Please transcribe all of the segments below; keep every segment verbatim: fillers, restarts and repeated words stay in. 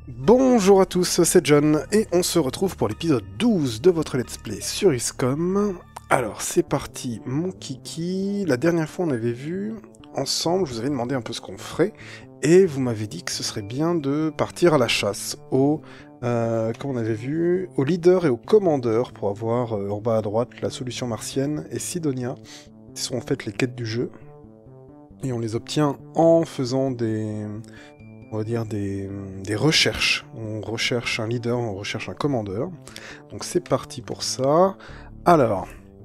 Bonjour à tous, c'est John, et on se retrouve pour l'épisode douze de votre Let's Play sur XCOM. Alors, c'est parti, mon kiki. La dernière fois, on avait vu, ensemble, je vous avais demandé un peu ce qu'on ferait, et vous m'avez dit que ce serait bien de partir à la chasse au, euh, comme on avait vu, au leader et au commandeur, pour avoir, euh, en bas à droite, la solution martienne et Sidonia, qui sont en fait les quêtes du jeu. Et on les obtient en faisant des... on va dire des, des recherches. On recherche un leader, on recherche un commandeur. Donc c'est parti pour ça. Alors,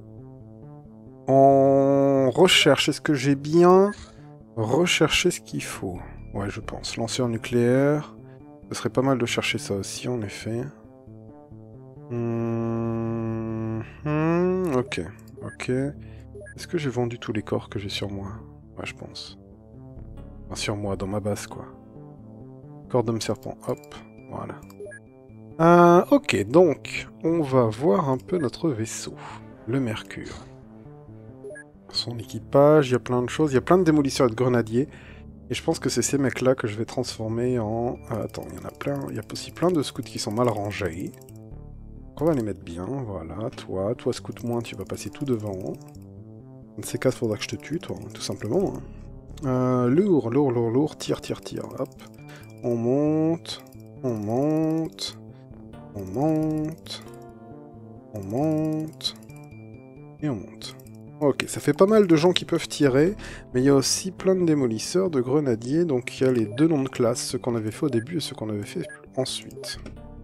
en recherche, est-ce que j'ai bien recherché ce qu'il faut? Ouais, je pense. Lanceur nucléaire. Ce serait pas mal de chercher ça aussi, en effet. Hum, hum, ok, ok. Est-ce que j'ai vendu tous les corps que j'ai sur moi? Ouais, je pense. Enfin, sur moi, dans ma base, quoi. Corps d'homme serpent, hop, voilà. Euh, ok, donc, on va voir un peu notre vaisseau, le Mercure. Son équipage, il y a plein de choses, il y a plein de démolisseurs et de grenadiers, et je pense que c'est ces mecs-là que je vais transformer en... Euh, attends, il y en a plein, il y a aussi plein de scouts qui sont mal rangés. Donc on va les mettre bien, voilà, toi, toi scout moins, tu vas passer tout devant. Un de ces cas, faudra que je te tue, toi, tout simplement. Hein. Euh, lourd, lourd, lourd, lourd, tire, tire, tire, hop. On monte, on monte, on monte, on monte, et on monte. Ok, ça fait pas mal de gens qui peuvent tirer, mais il y a aussi plein de démolisseurs, de grenadiers, donc il y a les deux noms de classe, ceux qu'on avait fait au début et ceux qu'on avait fait ensuite.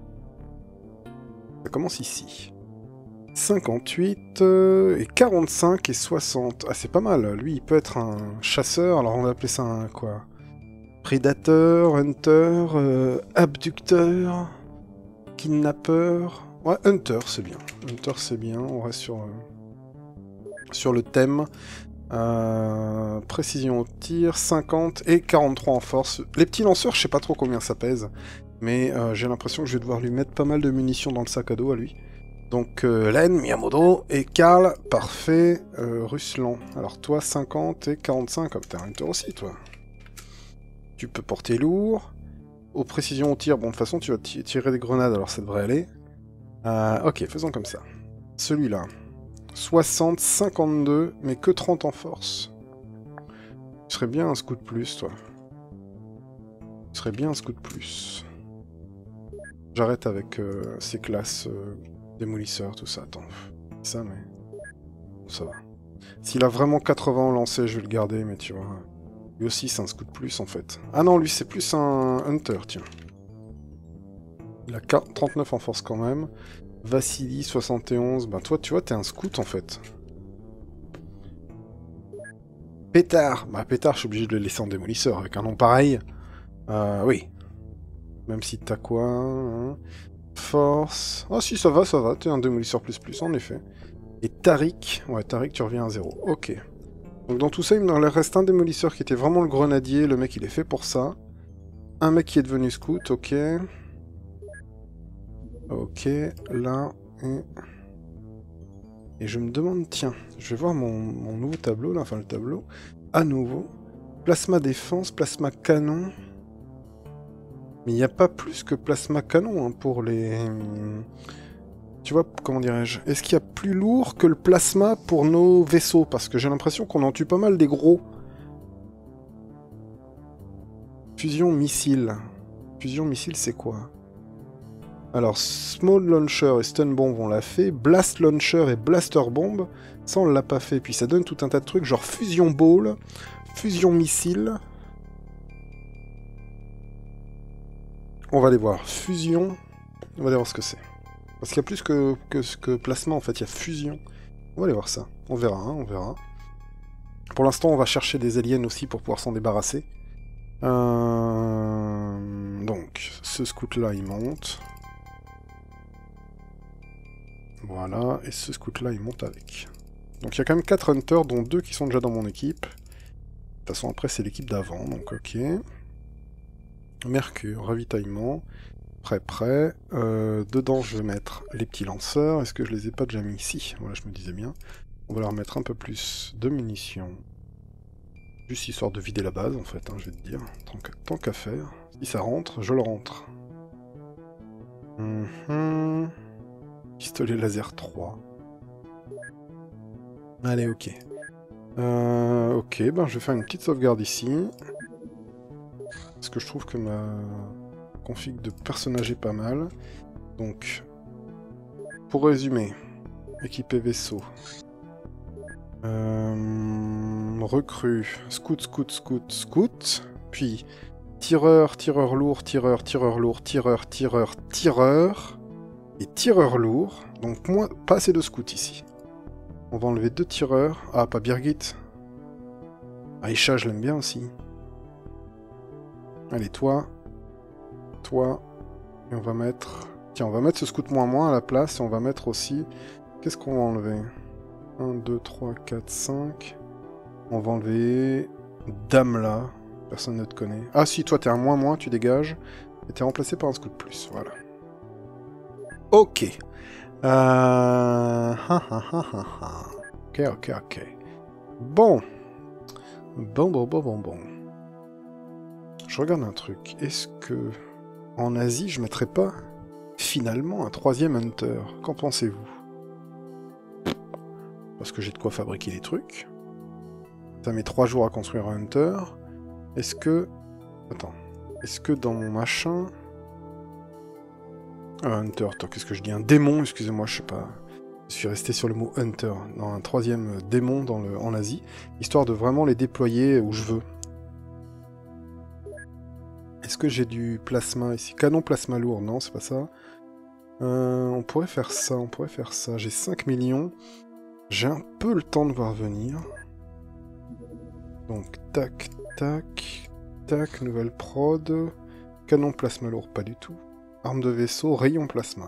Ça commence ici. cinquante-huit, euh, et quarante-cinq et soixante. Ah, c'est pas mal, lui il peut être un chasseur, alors on va appeler ça un quoi? Prédateur, hunter, euh, abducteur, kidnappeur... Ouais, hunter, c'est bien. Hunter, c'est bien. On reste sur, euh, sur le thème. Euh, précision au tir, cinquante et quarante-trois en force. Les petits lanceurs, je sais pas trop combien ça pèse, mais euh, j'ai l'impression que je vais devoir lui mettre pas mal de munitions dans le sac à dos à lui. Donc, euh, Len, Miyamoto et Karl, parfait. Euh, Ruslan. Alors toi, cinquante et quarante-cinq, comme t'es un hunter aussi, toi. Tu peux porter lourd. Aux précisions au tir, bon, de toute façon, tu vas tirer des grenades, alors ça devrait aller. Euh, ok, faisons comme ça. Celui-là. soixante, cinquante-deux, mais que trente en force. Tu serais bien un scout plus, toi. Tu serais bien un scout plus. J'arrête avec euh, ces classes euh, démolisseurs, tout ça. Attends, ça, mais... ça va. S'il a vraiment quatre-vingts au lancer, je vais le garder, mais tu vois... Lui aussi, c'est un scout plus, en fait. Ah non, lui, c'est plus un hunter, tiens. Il a trente-neuf en force quand même. Vassili, soixante et onze. Ben toi, tu vois, t'es un scout, en fait. Pétard. Bah, Pétard, je suis obligé de le laisser en démolisseur. Avec un nom pareil. Euh, oui. Même si t'as quoi hein. Force. Ah si, ça va, ça va. T'es un démolisseur plus plus, en effet. Et Tariq. Ouais, Tariq, tu reviens à zéro. Ok. Donc dans tout ça, il me reste un démolisseur qui était vraiment le grenadier. Le mec, il est fait pour ça. Un mec qui est devenu scout, ok. Ok, là, et... et je me demande, tiens, je vais voir mon, mon nouveau tableau, là, enfin le tableau, à nouveau. Plasma défense, plasma canon. Mais il n'y a pas plus que plasma canon hein, pour les... Tu vois, comment dirais-je? Est-ce qu'il y a plus lourd que le plasma pour nos vaisseaux? Parce que j'ai l'impression qu'on en tue pas mal des gros. Fusion missile. Fusion missile, c'est quoi? Alors, Small Launcher et Stun Bomb, on l'a fait. Blast Launcher et Blaster Bomb, ça on l'a pas fait. Puis ça donne tout un tas de trucs, genre Fusion Ball, Fusion Missile. On va aller voir. Fusion, on va aller voir ce que c'est. Parce qu'il y a plus que, que, que plasma, en fait, il y a fusion. On va aller voir ça. On verra, hein, on verra. Pour l'instant, on va chercher des aliens aussi pour pouvoir s'en débarrasser. Euh... Donc, ce scout-là, il monte. Voilà, et ce scout-là, il monte avec. Donc il y a quand même quatre hunters, dont deux qui sont déjà dans mon équipe. De toute façon, après, c'est l'équipe d'avant, donc ok. Mercure, ravitaillement. Prêt, prêt. Euh, dedans, je vais mettre les petits lanceurs. Est-ce que je les ai pas déjà mis ici? Voilà, je me disais bien. On va leur mettre un peu plus de munitions. Juste histoire de vider la base, en fait, hein, je vais te dire. Tant qu'à faire. Si ça rentre, je le rentre. Mmh. Pistolet laser trois. Allez, ok. Euh, ok, ben je vais faire une petite sauvegarde ici. Parce que je trouve que ma config de personnage est pas mal. Donc, pour résumer, équiper vaisseau. Euh, recrue, scout, scout, scout, scout. Puis, tireur, tireur lourd, tireur, tireur lourd, tireur, tireur, tireur. Et tireur lourd. Donc, moi, pas assez de scouts ici. On va enlever deux tireurs. Ah, pas Birgit. Aïcha, je l'aime bien aussi. Allez, toi. Toi. Et on va mettre... Tiens, on va mettre ce scout moins moins à la place. Et on va mettre aussi... Qu'est-ce qu'on va enlever? un, deux, trois, quatre, cinq. On va enlever... Dame là. Personne ne te connaît. Ah si, toi t'es un moins moins, tu dégages. Et t'es remplacé par un scout plus. Voilà. Ok. Euh... Ok, ok, ok. Bon. Bon, bon, bon, bon, bon. Je regarde un truc. Est-ce que... En Asie, je mettrais pas finalement un troisième Hunter? Qu'en pensez-vous? Parce que j'ai de quoi fabriquer des trucs. Ça met trois jours à construire un Hunter. Est-ce que... Attends. Est-ce que dans mon machin... Un Hunter, attends, qu'est-ce que je dis? Un démon, excusez-moi, je sais pas. Je suis resté sur le mot Hunter. Dans un troisième démon dans le... en Asie. Histoire de vraiment les déployer où je veux. Est-ce que j'ai du plasma ici? Canon plasma lourd, non, c'est pas ça. Euh, on pourrait faire ça, on pourrait faire ça. J'ai cinq millions. J'ai un peu le temps de voir venir. Donc, tac, tac, tac, nouvelle prod. Canon plasma lourd, pas du tout. Arme de vaisseau, rayon plasma.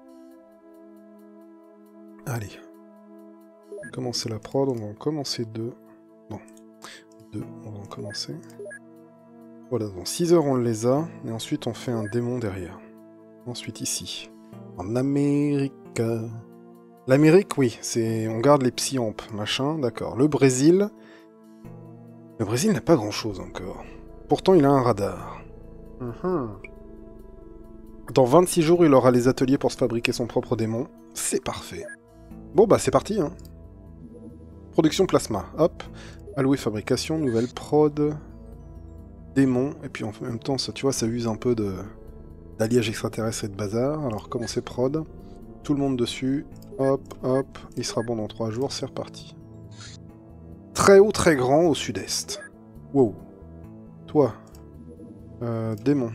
Allez. Commencer la prod, on va en commencer deux. Bon, deux, on va en commencer. Voilà, dans six heures on les a, et ensuite on fait un démon derrière. Ensuite ici, en Amérique. L'Amérique, oui, c'est on garde les psyampes, machin, d'accord. Le Brésil... Le Brésil n'a pas grand-chose encore. Pourtant, il a un radar. Mm-hmm. Dans vingt-six jours, il aura les ateliers pour se fabriquer son propre démon. C'est parfait. Bon, bah c'est parti, hein. Production plasma, hop. Alloué fabrication, nouvelle prod... Démon, et puis en même temps, ça, tu vois, ça use un peu de d'alliage extraterrestre et de bazar. Alors, commencer prod, tout le monde dessus, hop, hop, il sera bon dans trois jours, c'est reparti. Très haut, très grand au sud-est. Wow. Toi, euh, démon.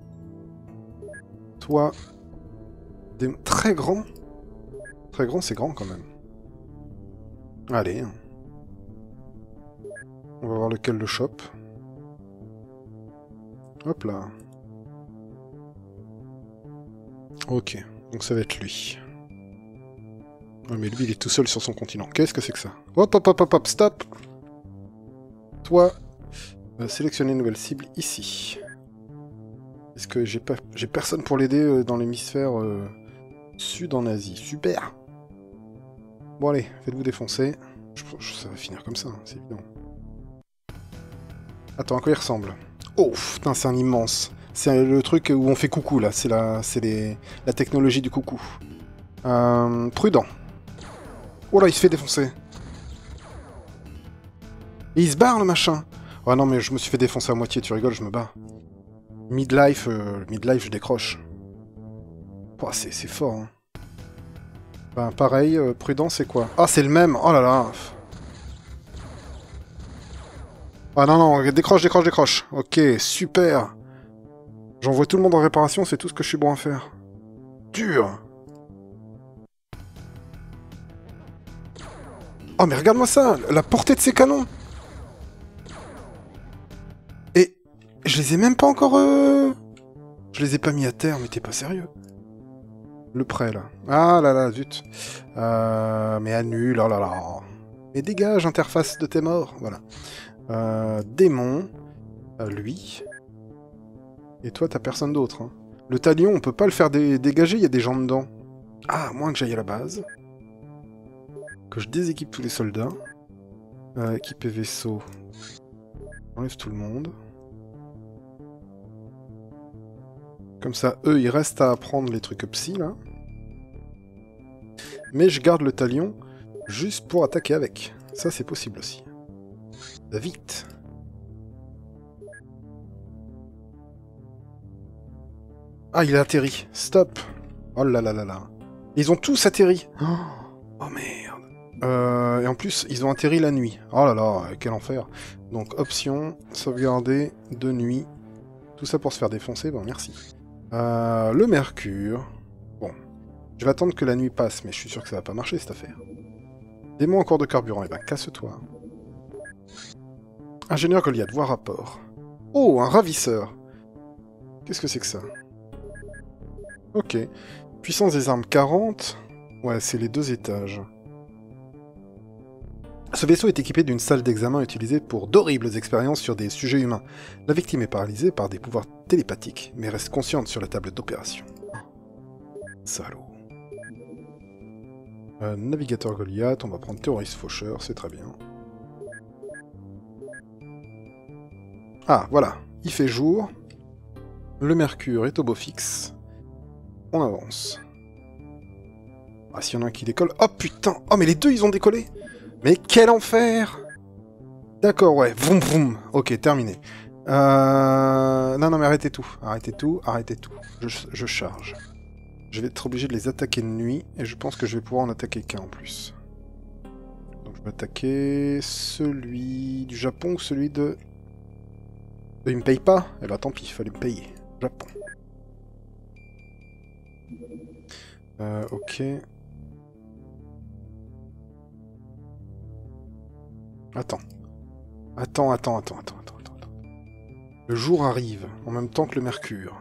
Toi, démon. Très grand. Très grand, c'est grand quand même. Allez. On va voir lequel le chope. Hop là. Ok, donc ça va être lui. Oh, mais lui, il est tout seul sur son continent. Qu'est-ce que c'est que ça? Hop, hop, hop, hop, hop, stop! Toi, euh, sélectionner une nouvelle cible ici. Est-ce que j'ai pas... j'ai personne pour l'aider euh, dans l'hémisphère euh, sud en Asie? Super! Bon allez, faites-vous défoncer. Je, je, ça va finir comme ça, hein, c'est évident. Attends, à quoi il ressemble? Oh, putain, c'est un immense. C'est le truc où on fait coucou, là. C'est la, c'est les... la technologie du coucou. Euh, prudent. Oh là, il se fait défoncer. Et il se barre, le machin. Oh non, mais je me suis fait défoncer à moitié, tu rigoles, je me bats. Midlife, euh, midlife, je décroche. Oh, c'est fort, hein. Ben, pareil, euh, prudent, c'est quoi? Ah, c'est le même. Oh là là. Ah non, non, décroche, décroche, décroche. Ok, super. J'envoie tout le monde en réparation, c'est tout ce que je suis bon à faire. Dur. Oh, mais regarde-moi ça, la portée de ces canons. Et je les ai même pas encore... Euh... Je les ai pas mis à terre, mais t'es pas sérieux. Le prêt, là. Ah là là, zut. Euh... Mais annule, oh là là. Mais dégage, interface de tes morts. Voilà. Euh... Démon. Euh, lui. Et toi, t'as personne d'autre. Hein. Le talion, on peut pas le faire dé dégager, il y a des gens dedans. Ah, à moins que j'aille à la base. Que je déséquipe tous les soldats. Euh, équiper vaisseau. Enlève tout le monde. Comme ça, eux, ils restent à apprendre les trucs psy, là. Mais je garde le talion juste pour attaquer avec. Ça, c'est possible aussi. Vite. Ah, il a atterri. Stop. Oh là là là là. Ils ont tous atterri. Oh merde. Euh, et en plus, ils ont atterri la nuit. Oh là là, quel enfer. Donc, option, sauvegarder de nuit. Tout ça pour se faire défoncer. Bon, merci. Euh, le mercure. Bon. Je vais attendre que la nuit passe, mais je suis sûr que ça va pas marcher, cette affaire. Démon encore de carburant. Eh ben, casse-toi. Ingénieur Goliath, voie rapport. Oh, un ravisseur. Qu'est-ce que c'est que ça? Ok. Puissance des armes quarante. Ouais, c'est les deux étages. Ce vaisseau est équipé d'une salle d'examen utilisée pour d'horribles expériences sur des sujets humains. La victime est paralysée par des pouvoirs télépathiques, mais reste consciente sur la table d'opération. Salaud. Euh, navigateur Goliath, on va prendre terroriste faucheur, c'est très bien. Ah, voilà, il fait jour. Le mercure est au beau fixe. On avance. Ah, s'il y en a un qui décolle... Oh putain! Oh, mais les deux, ils ont décollé! Mais quel enfer! D'accord, ouais. Vroom vroom. Ok, terminé. Euh... Non, non, mais arrêtez tout. Arrêtez tout, arrêtez tout. Je, je charge. Je vais être obligé de les attaquer de nuit, et je pense que je vais pouvoir en attaquer qu'un en plus. Donc je vais attaquer celui du Japon ou celui de... Il me paye pas? Eh ben tant pis, il fallait me payer. Japon. Euh, ok. Attends. Attends, attends, attends, attends, attends, attends. Le jour arrive, en même temps que le mercure.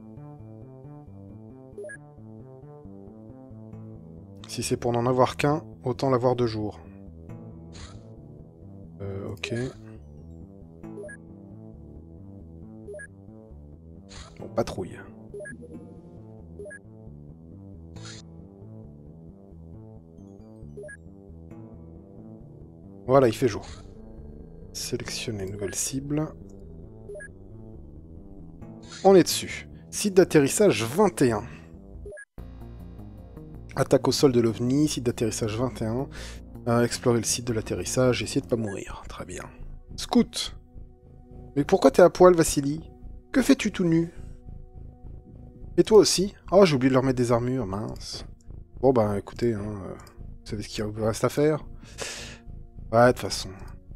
Si c'est pour n'en avoir qu'un, autant l'avoir deux jours. Euh, ok. Bon, patrouille. Voilà, il fait jour. Sélectionner nouvelle cible. On est dessus. Site d'atterrissage vingt et un. Attaque au sol de l'OVNI, site d'atterrissage vingt et un. Euh, explorer le site de l'atterrissage, essayer de pas mourir. Très bien. Scout. Mais pourquoi t'es à poil, Vassili? Que fais-tu tout nu? Et toi aussi? Oh, j'ai oublié de leur mettre des armures, mince. Bon, bah écoutez, hein, euh, vous savez ce qu'il reste à faire. Ouais, de toute façon.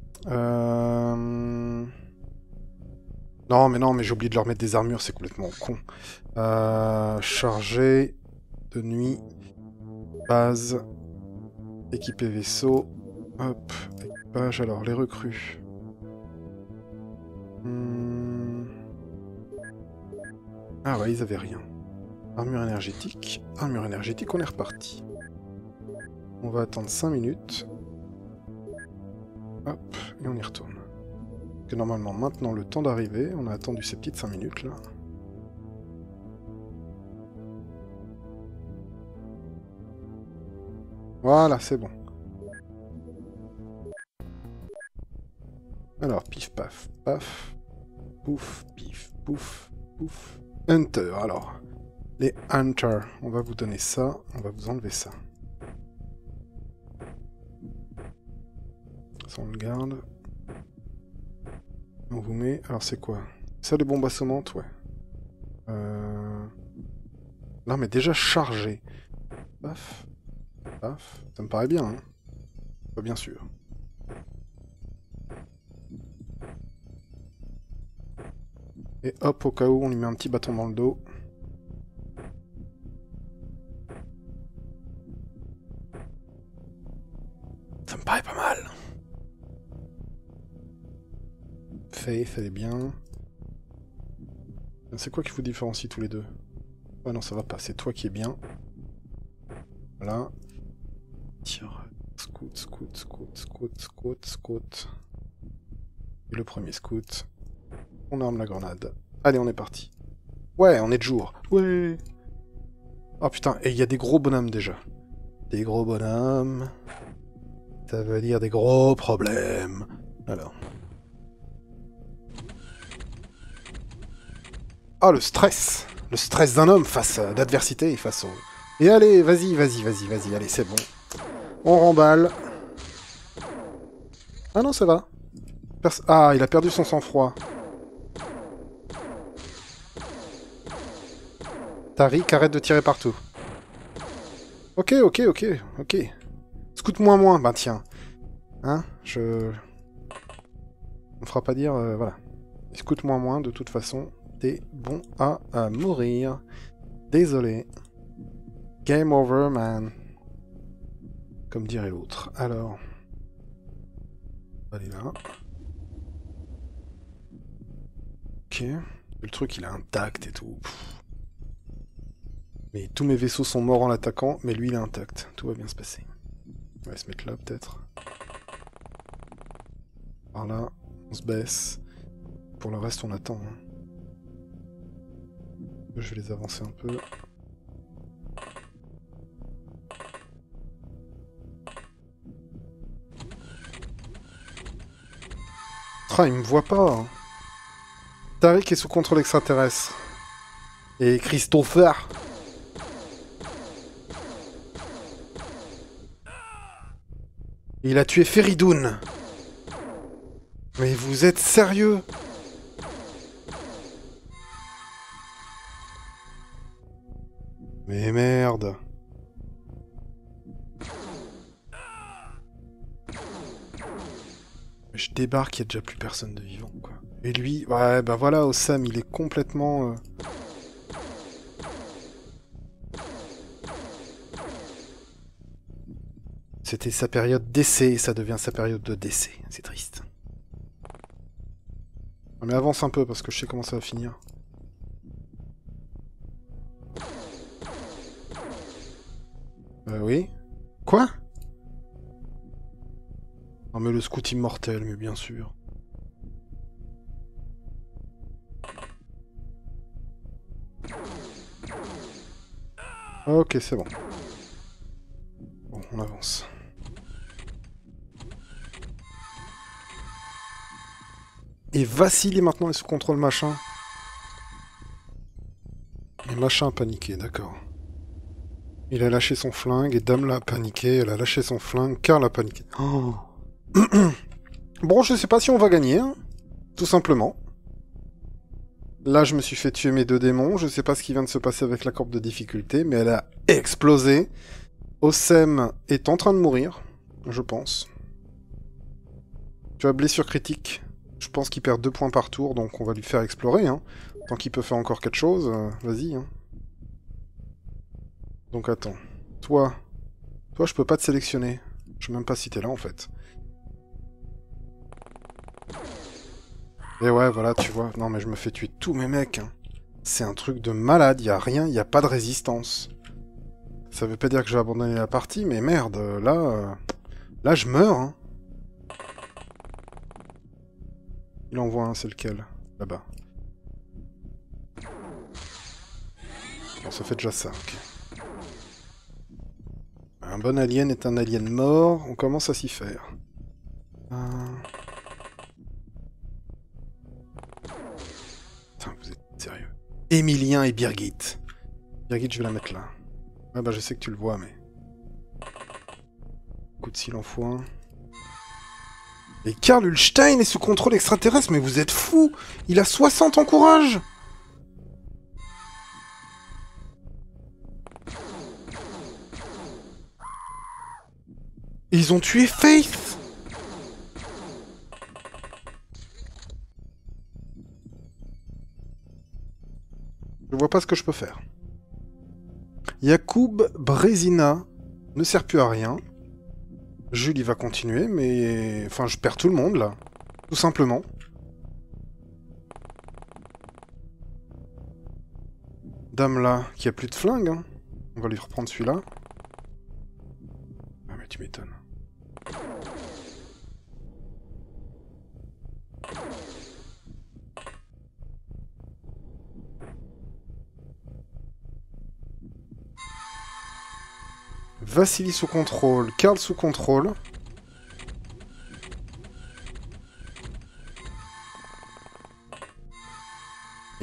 Euh... Non, mais non, mais j'ai oublié de leur mettre des armures, c'est complètement con. Euh... Charger. De nuit. Base. Équiper vaisseau. Hop. Équipage. Alors, les recrues. Hmm... Ah ouais, ils avaient rien. Armure énergétique. Armure énergétique, on est reparti. On va attendre cinq minutes. Hop, et on y retourne. Que normalement, maintenant, le temps d'arriver, on a attendu ces petites cinq minutes là. Voilà, c'est bon. Alors, pif, paf, paf. Pouf, pif, pouf, pouf. Hunter, alors. Les Hunters, on va vous donner ça, on va vous enlever ça. Ça, on le garde. On vous met... Alors, c'est quoi? Ça, les bombes assommantes, ouais. Euh... Non, mais déjà chargé. Paf. Paf. Ça me paraît bien, hein. Pas bien sûr. Et hop, au cas où, on lui met un petit bâton dans le dos. Ça me paraît pas mal. Faith, elle est bien. C'est quoi qui vous différencie tous les deux? Ouais, non, ça va pas. C'est toi qui es bien. Voilà. Tire. Scout, scout, scout, scout, scout, scout. Et le premier scout. On arme la grenade. Allez, on est parti. Ouais, on est de jour. Ouais. Oh putain, et il y a des gros bonhommes déjà. Des gros bonhommes. Ça veut dire des gros problèmes. Alors. Ah, le stress. le stress d'un homme face à l'adversité, face au... Et allez, vas-y, vas-y, vas-y, vas-y, allez, c'est bon. On remballe. Ah non, ça va. Pers ah, il a perdu son sang-froid. Tariq, arrête de tirer partout. Ok, ok, ok, ok. Scoute moins moins, bah tiens. Hein, je... On me fera pas dire, euh, voilà. Scoute moins moins, de toute façon, t'es bon à, à mourir. Désolé. Game over, man. Comme dirait l'autre. Alors... Allez là. Ok. Le truc, il est intact et tout. Pff. Mais tous mes vaisseaux sont morts en l'attaquant, mais lui, il est intact. Tout va bien se passer. On va se mettre là, peut-être. Par là, on se baisse. Pour le reste, on attend. Hein. Je vais les avancer un peu. Ah, il me voit pas. Hein. Tariq est sous contrôle extraterrestre. Et Christopher. Il a tué Feridoun. Mais vous êtes sérieux? Mais merde. Je débarque, il n'y a déjà plus personne de vivant, quoi. Et lui, ouais, bah voilà, Osam, il est complètement... Euh... C'était sa période d'essai, et ça devient sa période de décès. C'est triste. Mais avance un peu, parce que je sais comment ça va finir. Euh, oui. Quoi? Non mais le scout immortel, mais bien sûr. Ok, c'est bon. Bon, on avance. Et Vassili maintenant est sous contrôle machin. Et machin a paniqué, d'accord. Il a lâché son flingue et Dame l'a paniqué, elle a lâché son flingue, Karl a paniqué. Oh. Bon, je sais pas si on va gagner, hein. Tout simplement. Là, je me suis fait tuer mes deux démons, je sais pas ce qui vient de se passer avec la courbe de difficulté, mais elle a explosé. Osem est en train de mourir, je pense. Tu as blessure critique. Je pense qu'il perd deux points par tour, donc on va lui faire explorer, hein. Tant qu'il peut faire encore quelque chose, euh, vas-y, hein. Donc attends. Toi. Toi, je peux pas te sélectionner. Je sais même pas si t'es là, en fait. Et ouais, voilà, tu vois. Non, mais je me fais tuer tous mes mecs, hein. C'est un truc de malade, y a rien, y a pas de résistance. Ça veut pas dire que je vais abandonner la partie, mais merde, là... Euh... Là, je meurs, hein. Il envoie un, c'est lequel? Là-bas. Bon, ça fait déjà ça, ok. Un bon alien est un alien mort, on commence à s'y faire. Euh... Putain, vous êtes sérieux. Emilien et Birgit. Birgit, je vais la mettre là. Ah bah je sais que tu le vois, mais... Coup de s'il en faut un. Et Karl Ulstein est sous contrôle extraterrestre, mais vous êtes fous! Il a soixante en courage! Ils ont tué Faith! Je vois pas ce que je peux faire. Yacoub Brezina ne sert plus à rien. Jules, il va continuer, mais... Enfin, je perds tout le monde, là. Tout simplement. Dame, là, qui a plus de flingue, hein. On va lui reprendre celui-là. Ah, mais tu m'étonnes. Vassili sous contrôle, Karl sous contrôle.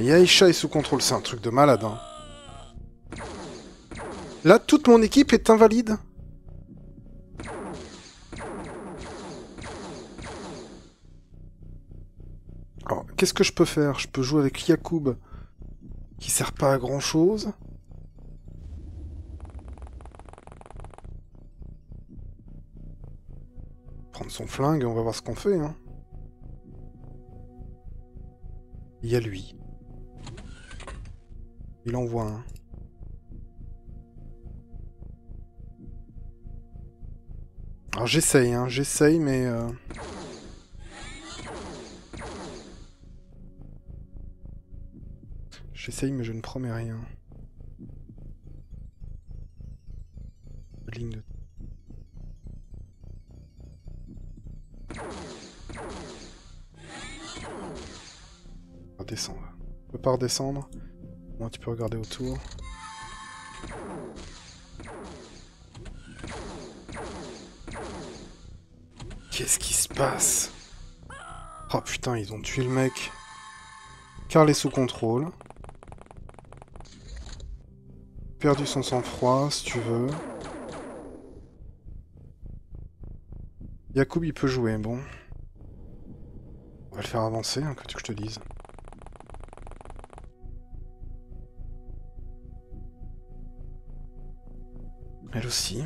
Et Aïcha est sous contrôle, c'est un truc de malade. Hein. Là, toute mon équipe est invalide. Alors, qu'est-ce que je peux faire? Je peux jouer avec Yacoub, qui sert pas à grand chose. Prendre son flingue, on va voir ce qu'on fait. Hein. Il y a lui. Il envoie un. Alors j'essaye, hein, j'essaye, mais... Euh... J'essaye, mais je ne promets rien. Ligne de... Redescendre. Je peux pas redescendre. Moi, tu peux regarder autour. Qu'est-ce qui se passe? Oh putain, ils ont tué le mec. Karl est sous contrôle. Perdu son sang-froid, si tu veux. Yacoub, il peut jouer, bon. On va le faire avancer, hein, que tu que je te dise. Elle aussi.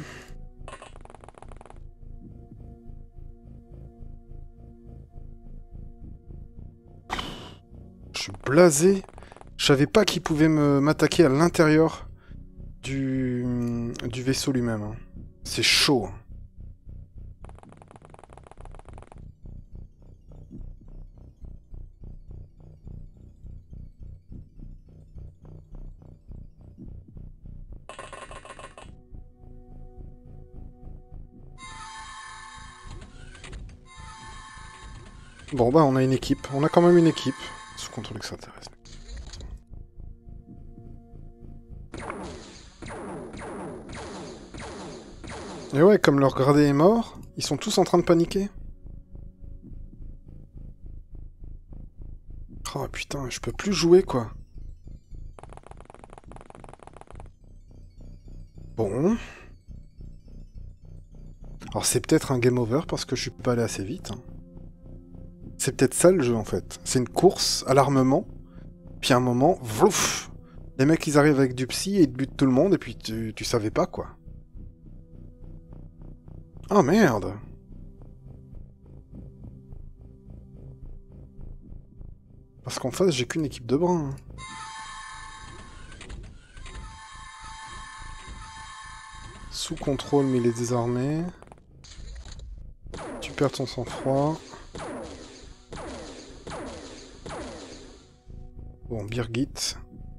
Je suis blasé. Je savais pas qu'il pouvait me m'attaquer à l'intérieur du, du vaisseau lui-même. Hein. C'est chaud. Hein. Bon bah on a une équipe, on a quand même une équipe sous contrôle extraterrestre. Et ouais, comme leur gradé est mort, ils sont tous en train de paniquer. Oh putain, je peux plus jouer quoi. Bon. Alors c'est peut-être un game over parce que je suis pas allé assez vite. Hein. C'est peut-être ça le jeu en fait. C'est une course à l'armement, puis à un moment, vrouf, les mecs ils arrivent avec du psy et ils te butent tout le monde et puis tu, tu savais pas quoi. Oh merde! Parce qu'en face j'ai qu'une équipe de brins. Hein. Sous contrôle mais il est désarmé. Tu perds ton sang-froid. Bon, Birgit.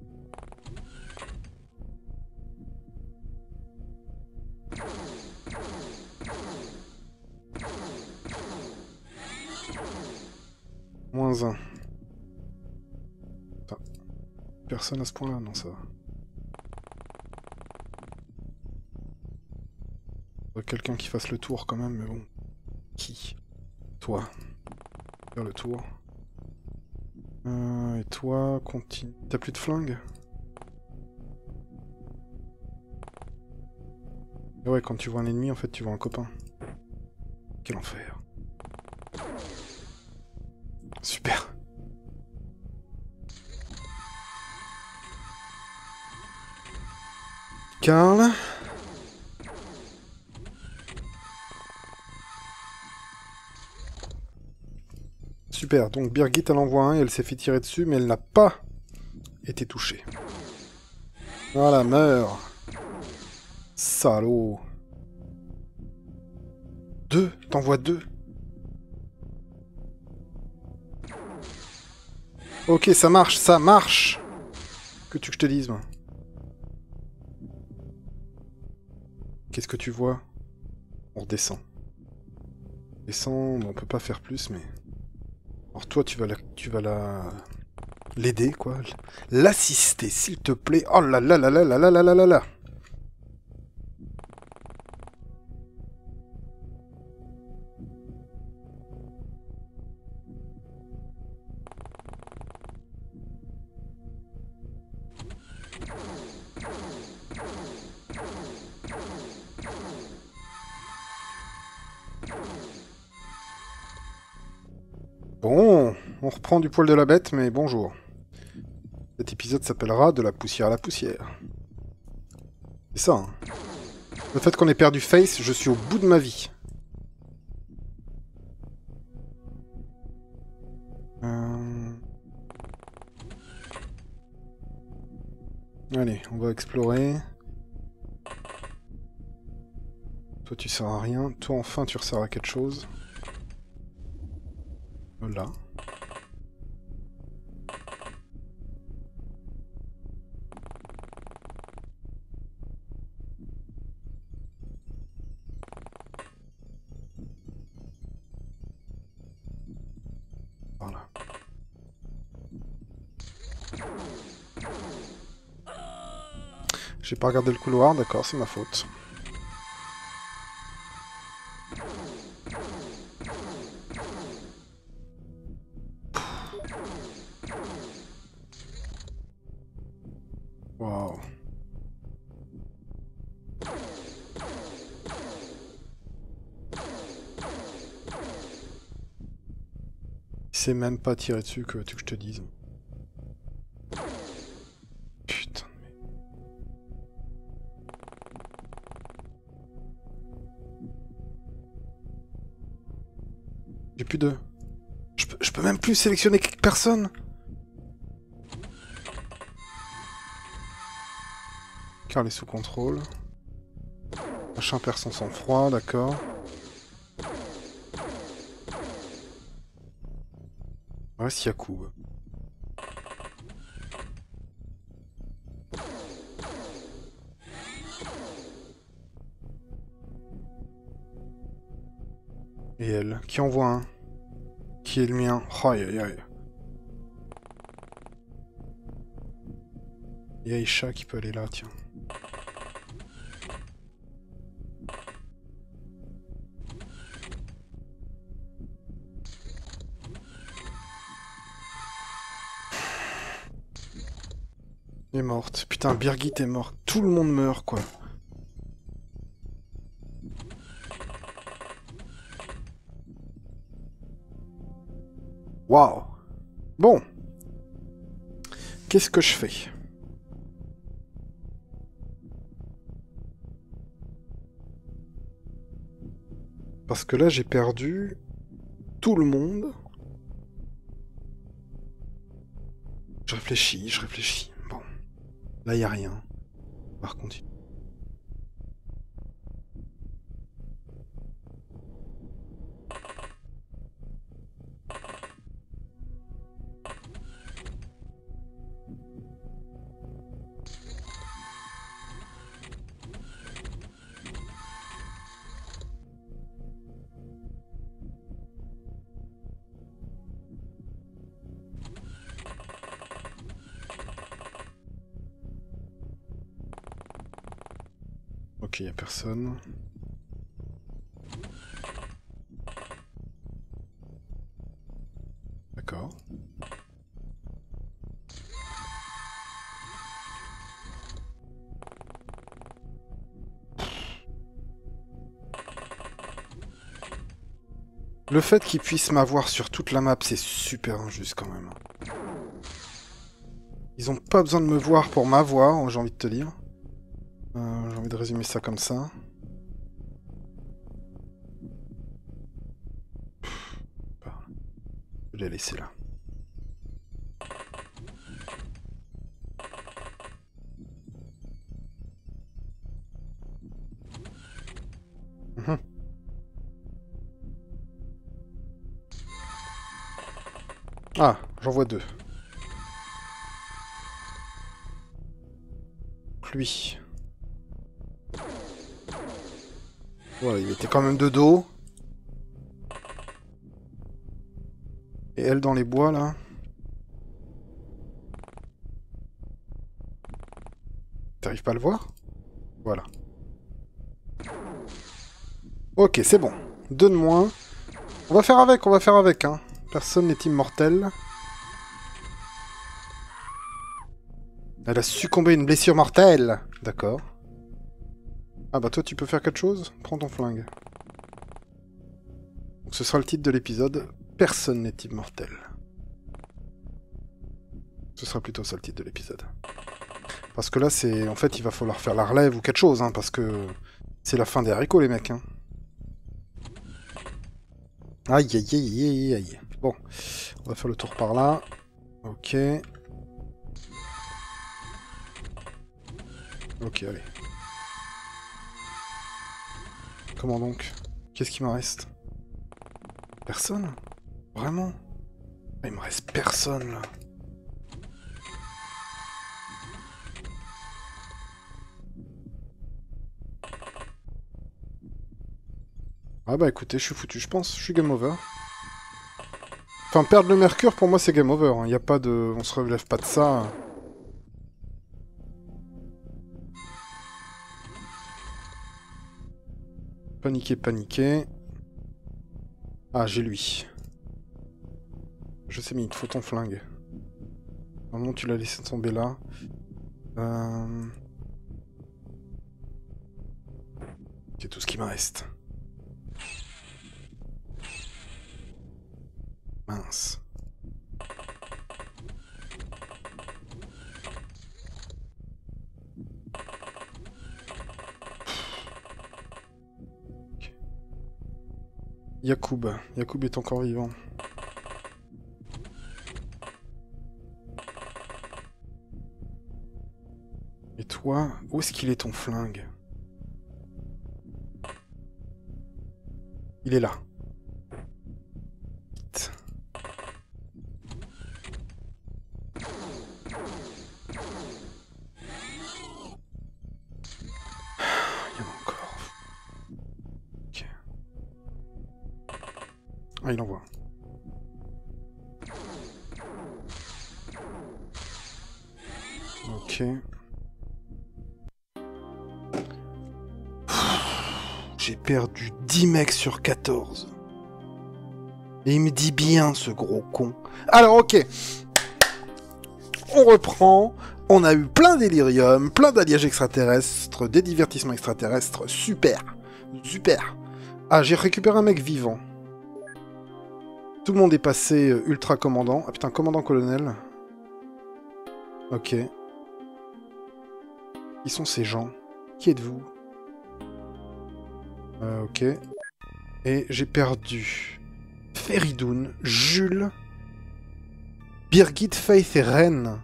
Moins un. Enfin, personne à ce point-là, non, ça va. Faudrait quelqu'un qui fasse le tour quand même, mais bon. Qui? Toi. Faire le tour. Euh, et toi, continue. T'as plus de flingue? Et ouais, quand tu vois un ennemi, en fait, tu vois un copain. Quel enfer. Super. Karl. Super, donc Birgit elle envoie un et elle s'est fait tirer dessus, mais elle n'a pas été touchée. Voilà, meurs. Salaud. Deux, t'envoies deux. Ok, ça marche, ça marche. Que tu que je te dise, moi. Qu'est-ce que tu vois? On redescend. Descend, on peut pas faire plus, mais... Alors toi, tu vas la... Tu vas la... L'aider, quoi. L'assister, s'il te plaît. Oh là là là là là là là là là là. Bon, on reprend du poil de la bête, mais bonjour. Cet épisode s'appellera De la poussière à la poussière. C'est ça, hein. Le fait qu'on ait perdu Face, je suis au bout de ma vie. Euh... Allez, on va explorer. Toi, tu sers à rien. Toi, enfin, tu resserres à quelque chose. Là. Voilà. J'ai pas regardé le couloir, d'accord, c'est ma faute. Waouh. Il s'est même pas tiré dessus, que tu que je te dise. Putain. J'ai plus de... Je peux, je peux même plus sélectionner quelques personnes. Carl est sous contrôle. Machin perd son sang-froid, d'accord. Ouais, s'il y a coup. Et elle, qui envoie un? Qui est le mien? Aïe aïe aïe. Il y a Aisha qui peut aller là, tiens. Elle est morte. Putain, Birgit est morte. Tout le monde meurt, quoi. Waouh. Bon. Qu'est-ce que je fais? Parce que là, j'ai perdu tout le monde. Je réfléchis, je réfléchis. Bon. Là, il n'y a rien. Par contre... Ok, il n'y a personne. D'accord. Le fait qu'ils puissent m'avoir sur toute la map, c'est super injuste quand même. Ils ont pas besoin de me voir pour m'avoir, j'ai envie de te dire. Euh, j'ai envie de résumer ça comme ça. Je vais les laisser là. Mmh. Ah, j'en vois deux. Lui. Voilà, il était quand même de dos. Et elle dans les bois, là. T'arrives pas à le voir? Voilà. Ok, c'est bon. Deux de moins. On va faire avec, on va faire avec, hein. Personne n'est immortel. Elle a succombé à une blessure mortelle. D'accord. Ah bah toi, tu peux faire quelque chose? Prends ton flingue. Donc ce sera le titre de l'épisode. Personne n'est immortel. Ce sera plutôt ça le titre de l'épisode. Parce que là, c'est... En fait, il va falloir faire la relève ou quelque chose, hein, parce que... C'est la fin des haricots, les mecs, hein. Aïe, aïe, aïe, aïe, aïe. Bon, on va faire le tour par là. Ok. Ok, allez. Comment donc? Qu'est-ce qui me reste? Personne? Vraiment? Il me reste personne, là. Ah bah écoutez, je suis foutu, je pense. Je suis game over. Enfin, perdre le mercure, pour moi, c'est game over. Il hein. n'y a pas de... On se relève pas de ça. Paniquer, paniquer. Ah, j'ai lui. Je sais, mais il te faut ton flingue. Normalement, tu l'as laissé tomber là. Euh... C'est tout ce qui me reste. Mince. Yacoub. Yacoub est encore vivant. Et toi, où est-ce qu'il est ton flingue? Il est là. Vite. Il y en a encore. Ok. Ah, il envoie. Ok. J'ai perdu dix mecs sur quatorze. Et il me dit bien, ce gros con. Alors, ok. On reprend. On a eu plein d'élirium, plein d'alliages extraterrestres, des divertissements extraterrestres. Super. Super. Ah, j'ai récupéré un mec vivant. Tout le monde est passé ultra commandant. Ah putain, commandant colonel. Ok. Qui sont ces gens? Qui êtes-vous? Euh, ok. Et j'ai perdu Feridoun, Jules, Birgit, Faith et Rennes.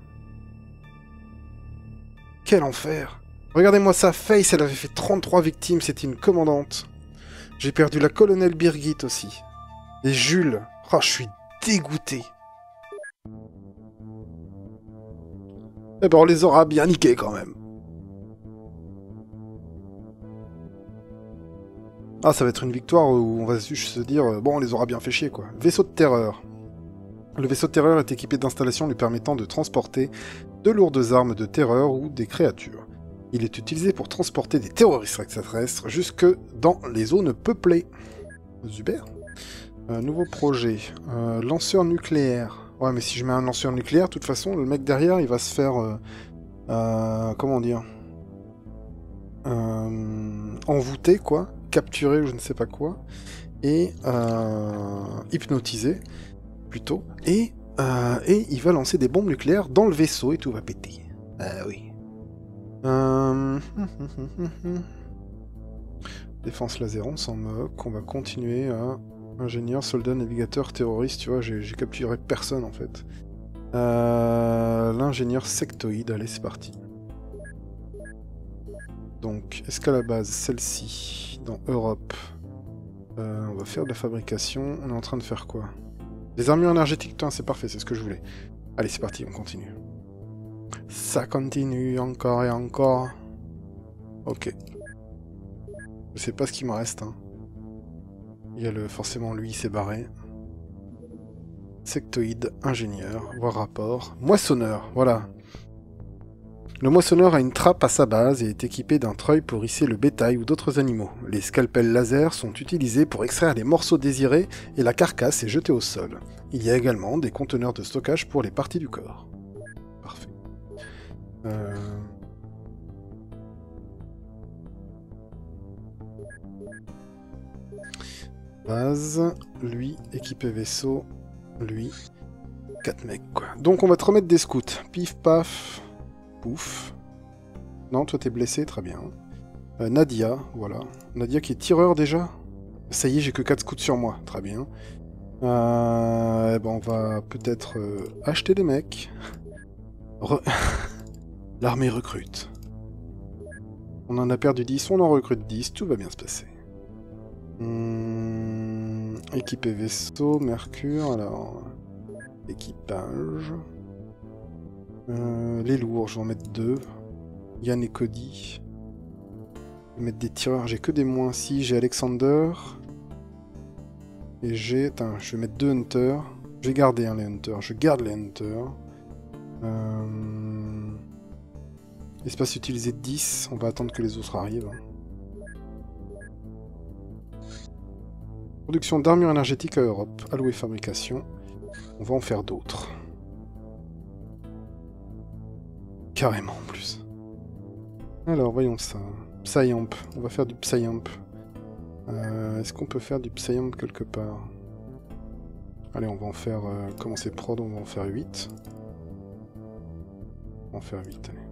Quel enfer! Regardez-moi ça, Faith, elle avait fait trente-trois victimes, c'était une commandante. J'ai perdu la colonelle Birgit aussi. Et Jules, oh, je suis dégoûté. Eh ben, on les aura bien niqués quand même. Ah, ça va être une victoire où on va juste se dire, bon, on les aura bien fait chier, quoi. Vaisseau de terreur. Le vaisseau de terreur est équipé d'installations lui permettant de transporter de lourdes armes de terreur ou des créatures. Il est utilisé pour transporter des terroristes extraterrestres jusque dans les zones peuplées. Super. Euh, nouveau projet. Euh, lanceur nucléaire. Ouais, mais si je mets un lanceur nucléaire, de toute façon, le mec derrière, il va se faire... Euh, euh, comment dire euh, envoûter, quoi. Capturer ou je ne sais pas quoi. Et euh, hypnotiser, plutôt. Et, euh, et il va lancer des bombes nucléaires dans le vaisseau et tout va péter. Ah oui. Euh... Défense laser, on s'en moque. On va continuer à... Ingénieur, soldat, navigateur, terroriste, tu vois, j'ai capturé personne en fait. Euh, L'ingénieur sectoïde, allez c'est parti. Donc, est-ce qu'à la base, celle-ci, dans Europe, euh, on va faire de la fabrication, on est en train de faire quoi? Des armures énergétiques, putain c'est parfait, c'est ce que je voulais. Allez c'est parti, on continue. Ça continue encore et encore. Ok. Je sais pas ce qu'il me reste, hein. Il y a le... Forcément, lui, il s'est barré. Sectoïde, ingénieur, voir rapport. Moissonneur, voilà. Le moissonneur a une trappe à sa base et est équipé d'un treuil pour hisser le bétail ou d'autres animaux. Les scalpels laser sont utilisés pour extraire les morceaux désirés et la carcasse est jetée au sol. Il y a également des conteneurs de stockage pour les parties du corps. Parfait. Euh... Base, lui, équipé vaisseau, lui. Quatre mecs, quoi. Donc on va te remettre des scouts. Pif, paf, pouf. Non, toi t'es blessé, très bien. Euh, Nadia, voilà. Nadia qui est tireur déjà. Ça y est, j'ai que quatre scouts sur moi, très bien. Euh, eh ben on va peut-être euh, acheter des mecs. Re... L'armée recrute. On en a perdu dix, on en recrute dix, tout va bien se passer. Hum... Équipé vaisseau, Mercure, alors... Équipage... Euh, les lourds, je vais en mettre deux. Yann et Cody. Je vais mettre des tireurs, j'ai que des moins six, j'ai Alexander. Et j'ai... Attends, je vais mettre deux Hunters. Je vais garder hein, les Hunters, je garde les Hunters. Euh... Espace utilisé dix, on va attendre que les autres arrivent. Production d'armure énergétique à Europe, alloué fabrication. On va en faire d'autres. Carrément en plus. Alors voyons ça. Psyamp, on va faire du Psyamp. Euh, Est-ce qu'on peut faire du Psyamp quelque part? Allez, on va en faire... Euh, comment c'est prod, on va en faire huit. On va en faire huit, allez.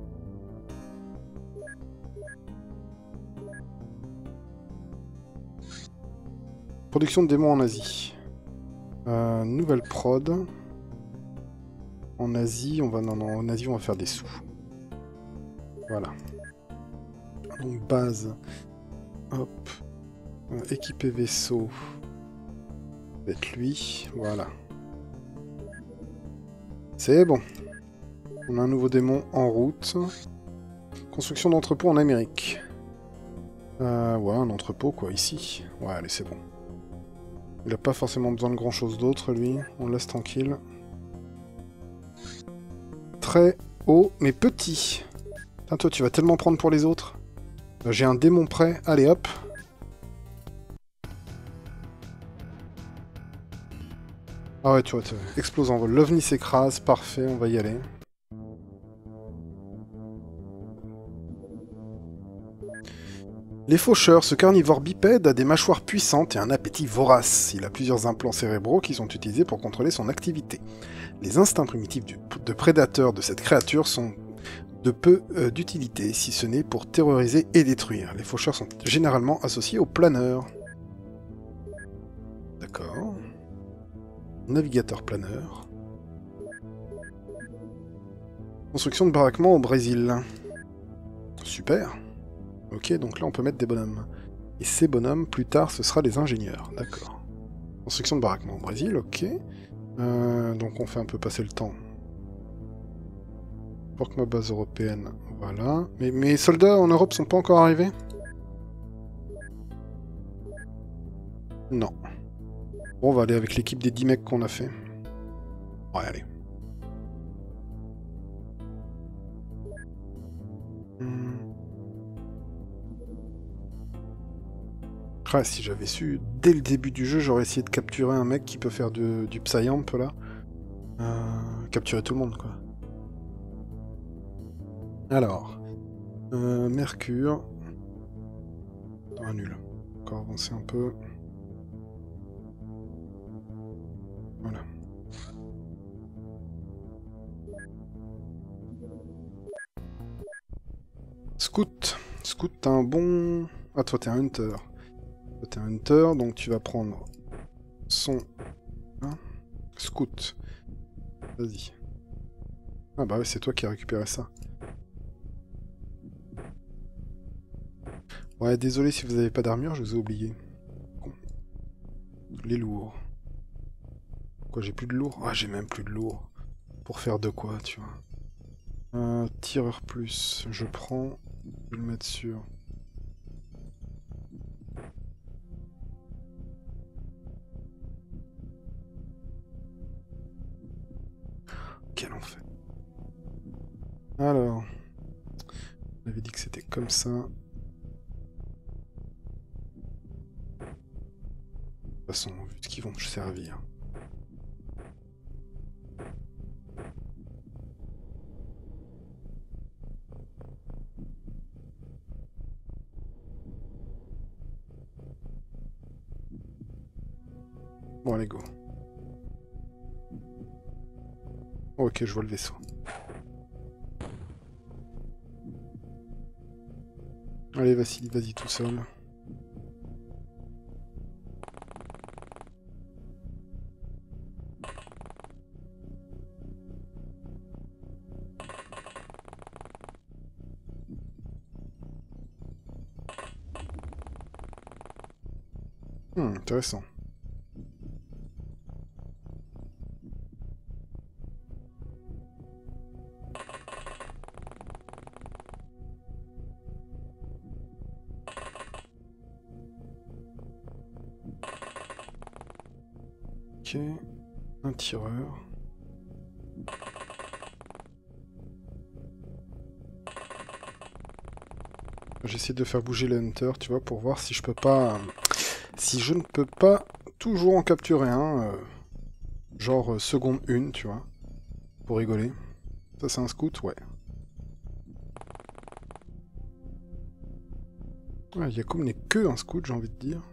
Production de démons en Asie. Euh, nouvelle prod. En Asie, on va... Non, non, en Asie, on va faire des sous. Voilà. Donc, base. Hop. Euh, équipé vaisseau. Peut-être lui. Voilà. C'est bon. On a un nouveau démon en route. Construction d'entrepôt en Amérique. Euh, ouais, un entrepôt, quoi, ici. Ouais, allez, c'est bon. Il a pas forcément besoin de grand chose d'autre, lui. On le laisse tranquille. Très haut, mais petit. Putain, toi, tu vas tellement prendre pour les autres. Euh, J'ai un démon prêt. Allez, hop. Ah ouais, tu vois, tu vois. Explose en vol. L'OVNI s'écrase. Parfait, on va y aller. Les faucheurs, ce carnivore bipède a des mâchoires puissantes et un appétit vorace. Il a plusieurs implants cérébraux qui sont utilisés pour contrôler son activité. Les instincts primitifs du, de prédateur de cette créature sont de peu euh, d'utilité, si ce n'est pour terroriser et détruire. Les faucheurs sont généralement associés aux planeurs. D'accord. Navigateur planeur. Construction de baraquements au Brésil. Super. Ok, donc là on peut mettre des bonhommes. Et ces bonhommes, plus tard, ce sera des ingénieurs. D'accord. Construction de baraquements au Brésil, ok. Euh, donc on fait un peu passer le temps. Pour que ma base européenne, voilà. Mais mes soldats en Europe sont pas encore arrivés? Non. Bon, on va aller avec l'équipe des dix mecs qu'on a fait. Ouais, allez. Hmm. Ah, si j'avais su, dès le début du jeu, j'aurais essayé de capturer un mec qui peut faire de, du Psyamp, là. Euh, capturer tout le monde, quoi. Alors. Euh, Mercure. Ah, nul. Encore avancer un peu. Voilà. Scout. Scout, t'as un bon... Ah, toi, t'es un hunter. Toi, t'es un hunter, donc tu vas prendre son... Hein, scout. Vas-y. Ah bah ouais, c'est toi qui as récupéré ça. Ouais, désolé si vous n'avez pas d'armure, je vous ai oublié. Bon. Les lourds. Quoi, j'ai plus de lourds? Ah, j'ai même plus de lourds. Pour faire de quoi, tu vois? Un tireur plus, je prends. Je vais le mettre sur... Quel enfer. Alors... On avait dit que c'était comme ça. De toute façon, vu ce qu'ils vont me servir. Bon, allez, go. Ok, je vois le vaisseau. Allez, Vassili, vas-y tout seul. Hmm, intéressant. Ok, un tireur. J'essaie de faire bouger le hunter, tu vois, pour voir si je peux pas... Si je ne peux pas toujours en capturer un, euh, genre euh, seconde une, tu vois, pour rigoler. Ça c'est un scout, ouais. Ouais, Yacoub n'est que un scout, j'ai envie de dire.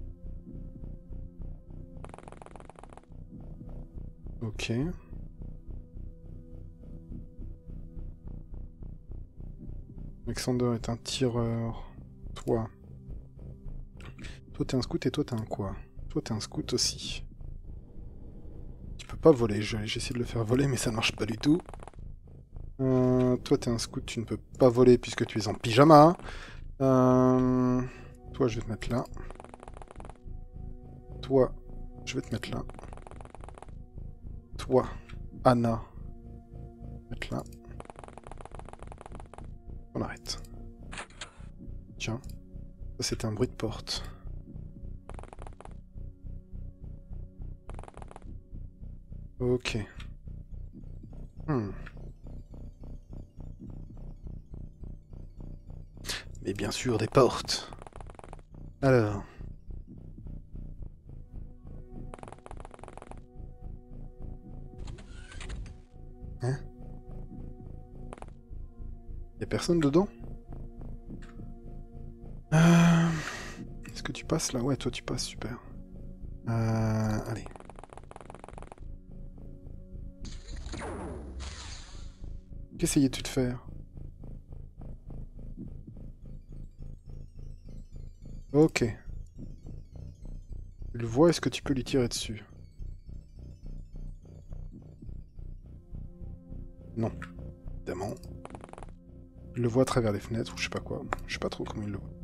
Ok. Alexander est un tireur. Toi. Toi t'es un scout et toi t'es un quoi? Toi t'es un scout aussi. Tu peux pas voler, j'essaie de le faire voler mais ça marche pas du tout. Euh, toi t'es un scout, tu ne peux pas voler puisque tu es en pyjama. Euh, toi je vais te mettre là. Toi, je vais te mettre là. Toi, Anna, mettre là. On arrête. Tiens, ça c'était un bruit de porte. Ok. Hmm. Mais bien sûr, des portes. Alors. Hein? Y'a personne dedans? euh... Est-ce que tu passes là? Ouais, toi tu passes, super. Euh... Allez. Qu'essayais-tu de faire? Ok. Tu le vois, est-ce que tu peux lui tirer dessus? Non. Évidemment. Il le voit à travers les fenêtres, ou je sais pas quoi. Je sais pas trop comment il le voit.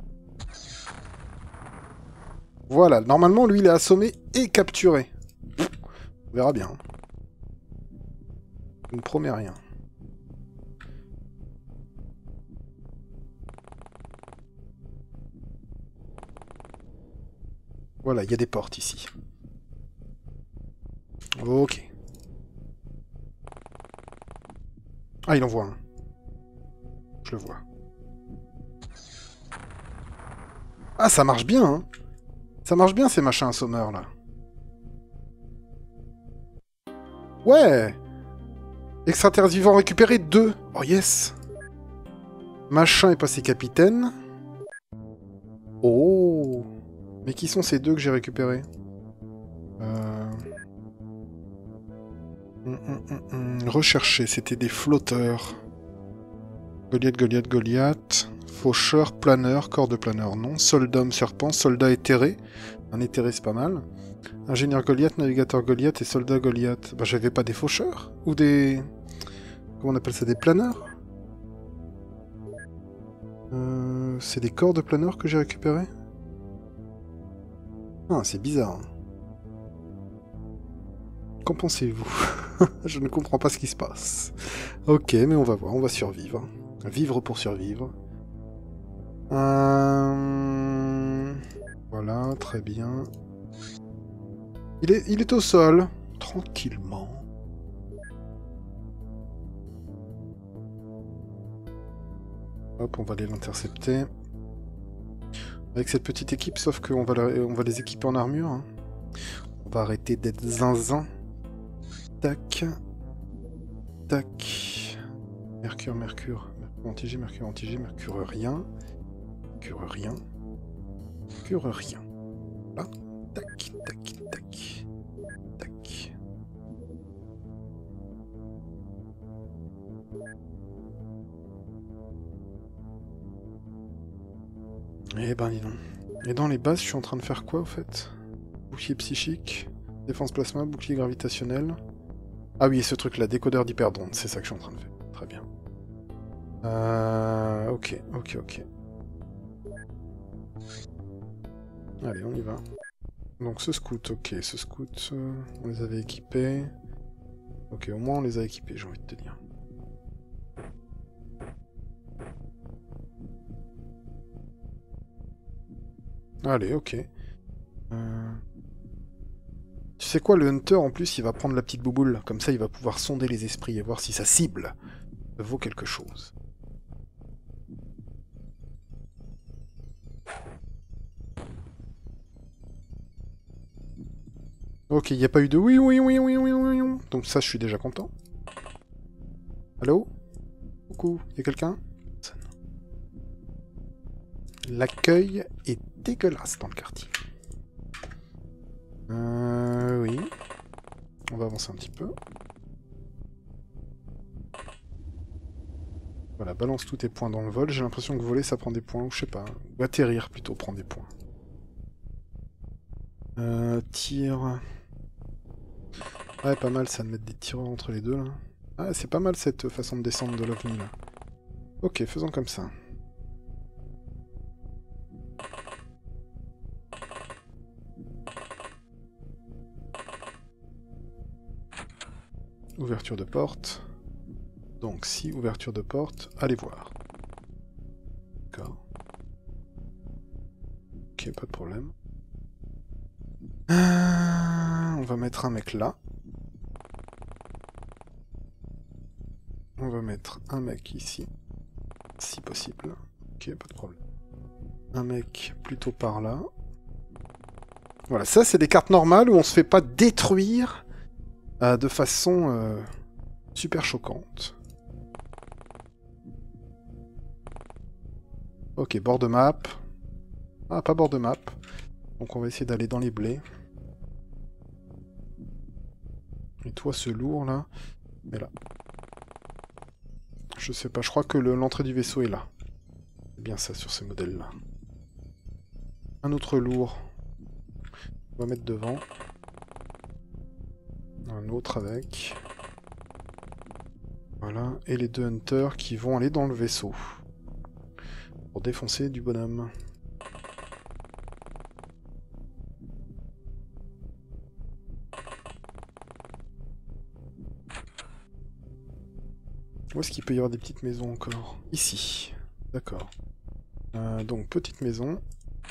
Voilà, normalement, lui, il est assommé et capturé. On verra bien. Je ne promets rien. Voilà, il y a des portes ici. Ok. Ah, il en voit un. Je le vois. Ah, ça marche bien, hein. Ça marche bien, ces machins assommeurs, là. Ouais. Extraterrestre vivant récupéré, deux. Oh, yes. Machin est passé capitaine. Oh. Mais qui sont ces deux que j'ai récupérés? Euh... Hum, hum, hum, hum. Rechercher, c'était des flotteurs. Goliath, Goliath, Goliath. Faucheur, planeur, corps de planeur, non. Soldat, homme serpent, soldat éthéré. Un éthéré, c'est pas mal. Ingénieur Goliath, navigateur Goliath et soldat Goliath. Bah, j'avais pas des faucheurs? Ou des... Comment on appelle ça? Des planeurs? euh, C'est des corps de planeurs que j'ai récupérés? Ah, c'est bizarre. Qu'en pensez-vous? Je ne comprends pas ce qui se passe. Ok, mais on va voir, on va survivre. Vivre pour survivre. Euh... Voilà, très bien. Il est, il est au sol, tranquillement. Hop, on va aller l'intercepter. Avec cette petite équipe, sauf qu'on va, la- on va les équiper en armure. Hein. On va arrêter d'être zinzin. Tac. Tac. Mercure, Mercure. Mercure anti-G, Mercure anti-G, Mercure rien. Mercure rien. Mercure rien. Là. Tac, tac, tac. Eh ben dis donc. Et dans les bases, je suis en train de faire quoi, au fait? Bouclier psychique, défense plasma, bouclier gravitationnel... Ah oui, ce truc-là, décodeur d'hyperdonde, c'est ça que je suis en train de faire. Très bien. Euh... Ok, ok, ok. Allez, on y va. Donc ce scout, ok, ce scout, euh, on les avait équipés. Ok, au moins on les a équipés, j'ai envie de te dire. Allez, ok. Euh... Tu sais quoi, le Hunter, en plus, il va prendre la petite bouboule. Comme ça, il va pouvoir sonder les esprits et voir si sa cible vaut quelque chose. Ok, il n'y a pas eu de oui, oui, oui, oui, oui, oui, oui. Donc ça, je suis déjà content. Allô? Coucou, y a quelqu'un? L'accueil est dégueulasse dans le quartier. Euh... Oui. On va avancer un petit peu. Voilà, balance tous tes points dans le vol. J'ai l'impression que voler, ça prend des points, ou je sais pas. Ou atterrir, plutôt, prend des points. Euh... Tir... Ouais, pas mal, ça de mettre des tireurs entre les deux, là. Ah, c'est pas mal, cette façon de descendre de l'OVNI, là. Ok, faisons comme ça. Ouverture de porte. Donc, si ouverture de porte, allez voir. D'accord. Ok, pas de problème. Euh, on va mettre un mec là. On va mettre un mec ici. Si possible. Ok, pas de problème. Un mec plutôt par là. Voilà, ça c'est des cartes normales où on se fait pas détruire euh, de façon euh, super choquante. Ok, bord de map. Ah, pas bord de map. Donc on va essayer d'aller dans les blés. Et toi, ce lourd là, est là. Je sais pas, je crois que l'entrée du vaisseau est là. C'est bien ça sur ces modèles là. Un autre lourd. On va mettre devant. Un autre avec. Voilà. Et les deux hunters qui vont aller dans le vaisseau. Pour défoncer du bonhomme. Où est-ce qu'il peut y avoir des petites maisons encore? Ici. D'accord. Euh, donc, petite maison.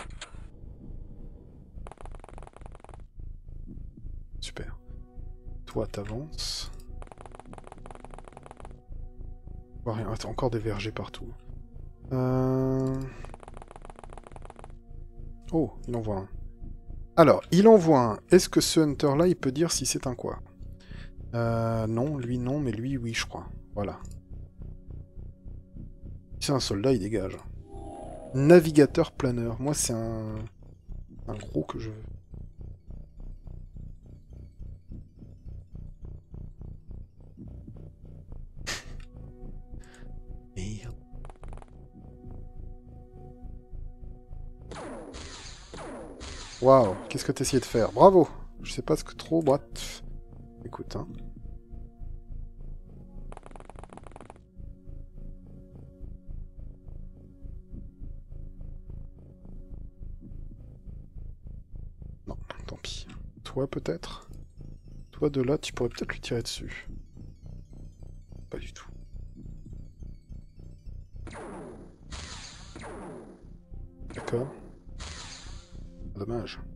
Super. Toi, t'avances. Oh, rien. Attends, encore des vergers partout. Euh... Oh, il envoie un. Alors, il envoie un. Est-ce que ce hunter-là, il peut dire si c'est un quoi? Euh, non, lui non, mais lui oui, je crois. Voilà. Si c'est un soldat, il dégage. Navigateur planeur. Moi, c'est un... un gros que je veux. Merde. Waouh, qu'est-ce que t'essayais de faire? Bravo. Je sais pas ce que trop... Bref. Écoute, hein. Non, tant pis. Toi, peut-être? Toi, de là, tu pourrais peut-être lui tirer dessus. Pas du tout. D'accord. Dommage.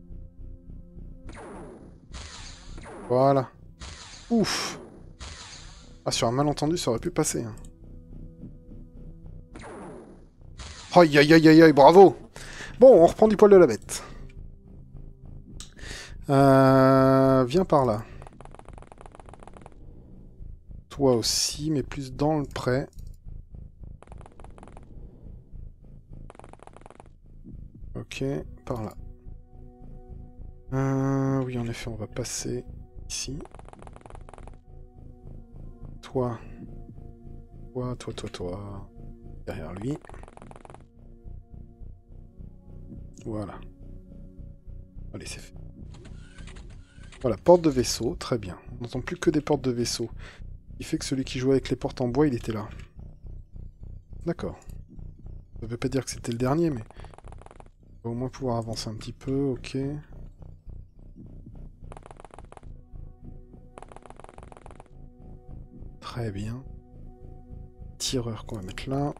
Voilà. Ouf. Ah, sur un malentendu, ça aurait pu passer. Hein. Aïe, aïe, aïe, aïe, aïe, bravo. Bon, on reprend du poil de la bête. Euh, viens par là. Toi aussi, mais plus dans le pré. Ok, par là. Euh, oui, en effet, on va passer ici. Toi. Toi, toi, toi, toi. Derrière lui. Voilà. Allez, c'est fait. Voilà, porte de vaisseau, très bien. On n'entend plus que des portes de vaisseau. Il fait que celui qui jouait avec les portes en bois, il était là. D'accord. Ça veut pas dire que c'était le dernier, mais... On va au moins pouvoir avancer un petit peu, ok. Très bien. Tireur qu'on va mettre là.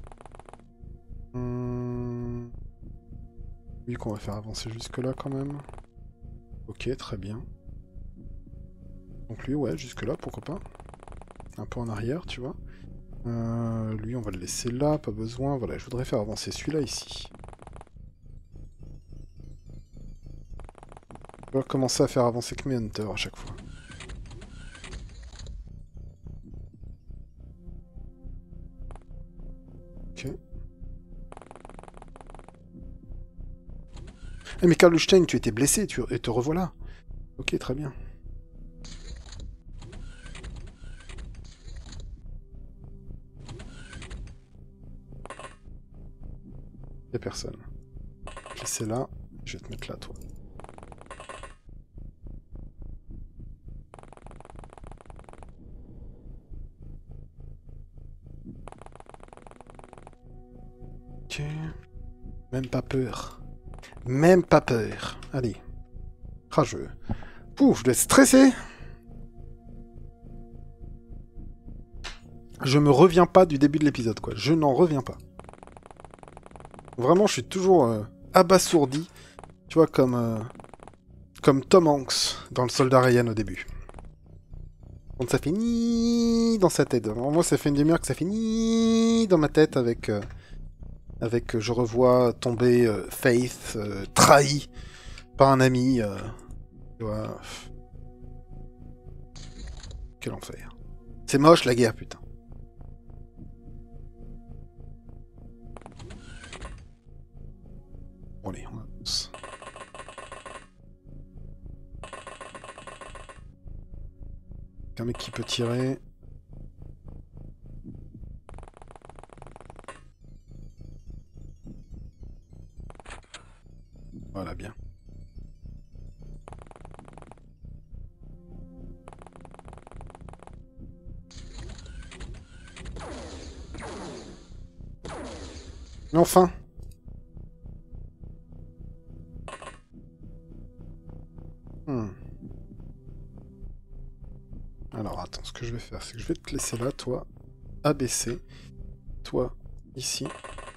Hum... Lui qu'on va faire avancer jusque là quand même. Ok, très bien. Donc lui, ouais, jusque là, pourquoi pas. Un peu en arrière, tu vois. Euh, lui, on va le laisser là, pas besoin. Voilà, je voudrais faire avancer celui-là ici. Je vais commencer à faire avancer que mes hunters à chaque fois. Ok. Eh mais Karlstein, tu étais blessé, tu... et te revoilà. Ok, très bien. Y'a personne. Je vais laisser là, je vais te mettre là, toi. Ok. Même pas peur. Même pas peur. Allez. Ah, je... Pouf, je dois être stressé. Je me reviens pas du début de l'épisode, quoi. Je n'en reviens pas. Vraiment, je suis toujours euh, abasourdi. Tu vois, comme... Euh, comme Tom Hanks dans Le Soldat Ryan au début. Quand ça fait ni dans sa tête. Alors, moi, ça fait une demi-heure que ça fait ni dans ma tête avec... Euh, avec, euh, je revois tomber euh, Faith, euh, trahi par un ami. Euh, tu vois... Quel enfer. C'est moche, la guerre, putain. Bon, allez, on avance. Un mec qui peut tirer. Voilà, bien. Mais enfin. Hmm. Alors, attends, ce que je vais faire, c'est que je vais te laisser là, toi, abaisser. Toi, ici.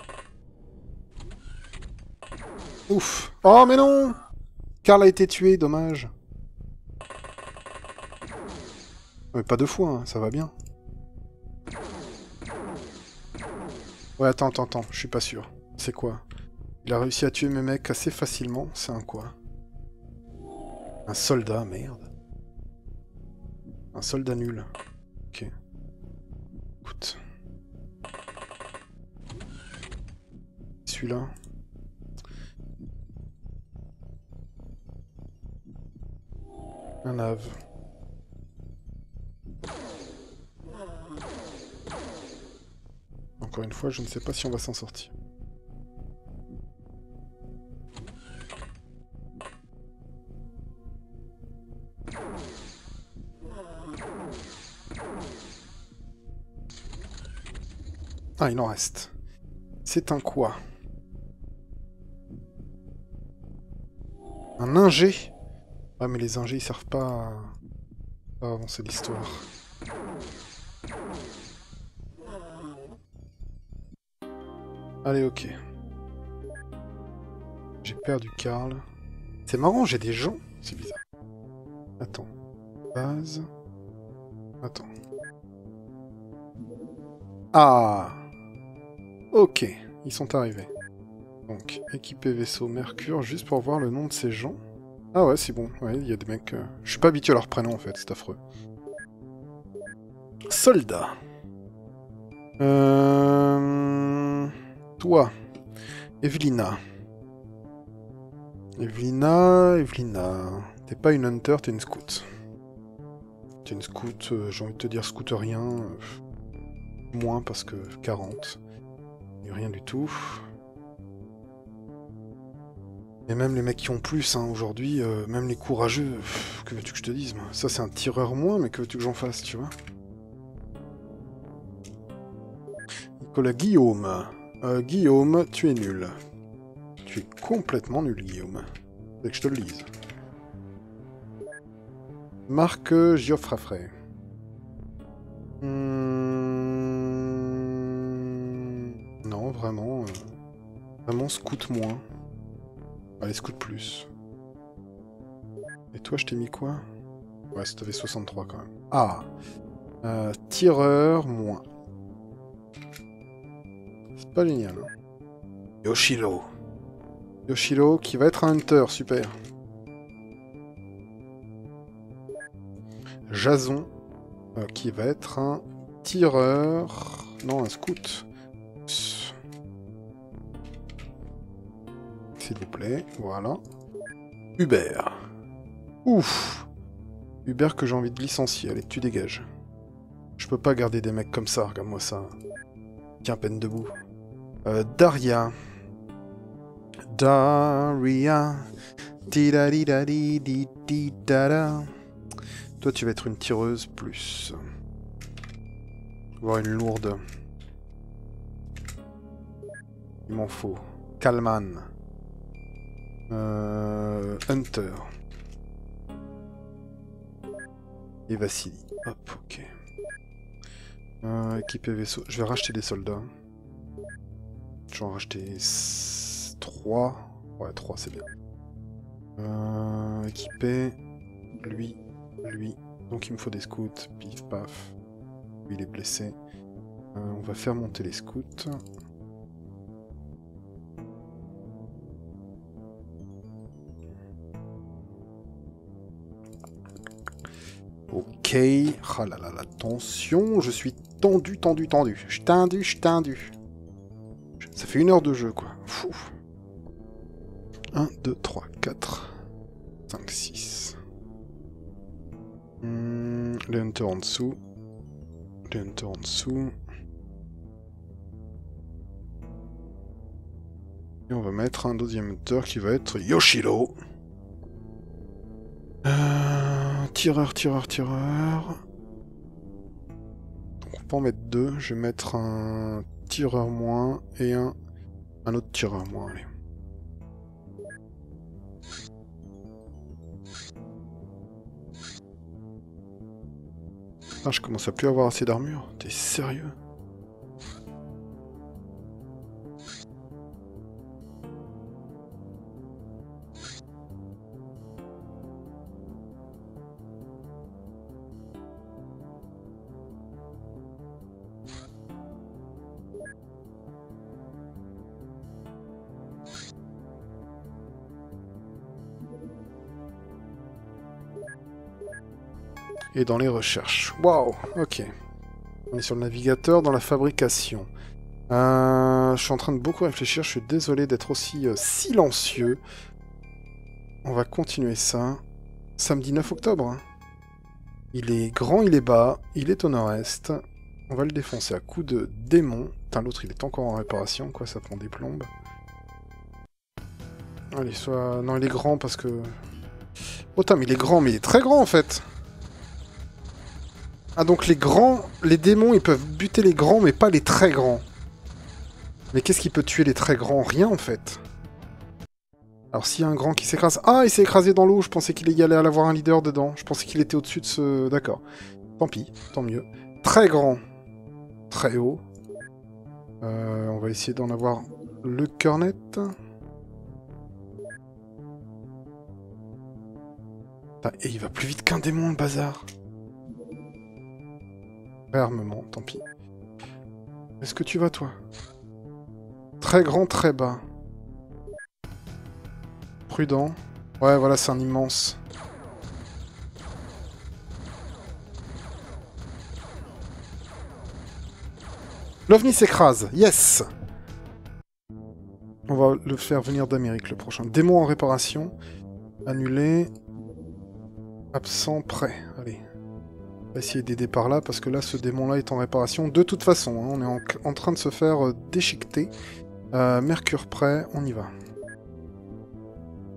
Ouf. Oh, mais non! Karl a été tué, dommage. Mais pas deux fois, hein, ça va bien. Ouais, attends, attends, attends, je suis pas sûr. C'est quoi? Il a réussi à tuer mes mecs assez facilement. C'est un quoi? Un soldat, merde. Un soldat nul. Ok. Écoute. Celui-là. Un ave. Encore une fois, je ne sais pas si on va s'en sortir. Ah, il en reste. C'est un quoi? Un ingé? Ah, mais les ingés, ils servent pas à, à avancer l'histoire. Allez, ok. J'ai perdu Karl. C'est marrant, j'ai des gens. C'est bizarre. Attends. Base. Attends. Ah! Ok, ils sont arrivés. Donc, équiper vaisseau Mercure, juste pour voir le nom de ces gens. Ah ouais, c'est bon. Ouais, il y a des mecs... Euh... Je suis pas habitué à leur prénom, en fait, c'est affreux. Soldat. Euh... Toi. Evelina. Evelina, Evelina... T'es pas une hunter, t'es une scout. T'es une scout, euh, j'ai envie de te dire scouterien. Euh... Moins, parce que quarante. Et rien du tout. Et même les mecs qui ont plus, hein, aujourd'hui, euh, même les courageux, pff, que veux-tu que je te dise, moi. Ça c'est un tireur moins, mais que veux-tu que j'en fasse, tu vois. Nicolas Guillaume. Euh, Guillaume, tu es nul. Tu es complètement nul, Guillaume. Faut que je te le dise. Marc Giofrafray. Hmm... Non, vraiment... Euh... Vraiment, scout moins. Allez, scout plus. Et toi, je t'ai mis quoi? Ouais, ça t'avait soixante-trois quand même. Ah euh, tireur, moins. C'est pas génial. Hein. Yoshiro. Yoshiro, qui va être un hunter, super. Jason, euh, qui va être un tireur... Non, un scout. S'il vous plaît, voilà. Hubert. Ouf. Hubert que j'ai envie de licencier, allez, tu dégages. Je peux pas garder des mecs comme ça, regarde-moi ça. Tiens, peine debout. Euh, Daria. Daria. Di-da-di-da-di-di-di-da-da. Toi, tu vas être une tireuse plus. Voir une lourde. Il m'en faut. Kalman. Euh, Hunter. Et Vassili. Hop, ok. Euh, équipé vaisseau. Je vais racheter des soldats. Je vais en racheter trois. Ouais, trois, c'est bien. Euh, équipé. Lui. Lui. Donc il me faut des scouts. Pif, paf. Lui, il est blessé. Euh, on va faire monter les scouts. Ok. Ah là là, attention, je suis tendu, tendu, tendu. Je suis tendu, je suis tendu. Ça fait une heure de jeu, quoi. Fou. un, deux, trois, quatre, cinq, six. Hmm, les hunters en dessous. Les hunters en dessous. Et on va mettre un deuxième hunter qui va être Yoshiro. Euh, tireur, tireur, tireur. Donc on peut en mettre deux. Je vais mettre un tireur moins et un, un autre tireur moins. Allez. Ah, je commence à plus avoir assez d'armure. T'es sérieux? Et dans les recherches. Waouh, ok. On est sur le navigateur, dans la fabrication. Euh, je suis en train de beaucoup réfléchir, je suis désolé d'être aussi euh, silencieux. On va continuer ça. Samedi neuf octobre. Hein. Il est grand, il est bas, il est au nord-est. On va le défoncer à coups de démon. Putain, l'autre il est encore en réparation, quoi, ça prend des plombes. Allez, soit... Non, il est grand parce que... Oh, mais il est grand, mais il est très grand en fait. Ah, donc les grands, les démons, ils peuvent buter les grands, mais pas les très grands. Mais qu'est-ce qui peut tuer les très grands? Rien, en fait. Alors, s'il y a un grand qui s'écrase... Ah, il s'est écrasé dans l'eau, je pensais qu'il y allait avoir un leader dedans. Je pensais qu'il était au-dessus de ce... D'accord. Tant pis, tant mieux. Très grand. Très haut. Euh, on va essayer d'en avoir le cœur net. Et il va plus vite qu'un démon, le bazar. Réarmement, tant pis. Est-ce que tu vas, toi? Très grand, très bas. Prudent. Ouais, voilà, c'est un immense. L'OVNI s'écrase. Yes! On va le faire venir d'Amérique, le prochain. Démon en réparation. Annulé. Absent, prêt. Allez. On va essayer d'aider par là, parce que là, ce démon-là est en réparation. De toute façon, hein, on est en, en train de se faire euh, déchiqueter. Euh, Mercure prêt, on y va.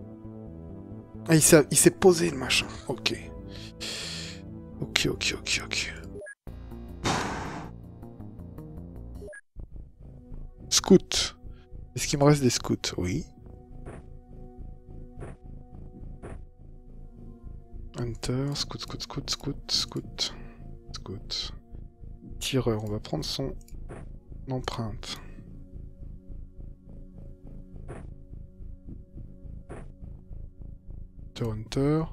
Ah, il s'est il s'est posé le machin. Ok. Ok, ok, ok, ok. Scout. Est-ce qu'il me reste des scouts? Oui. Hunter, scout, scout, scout, scout, scout, scout. Tireur, on va prendre son empreinte. Hunter, Hunter.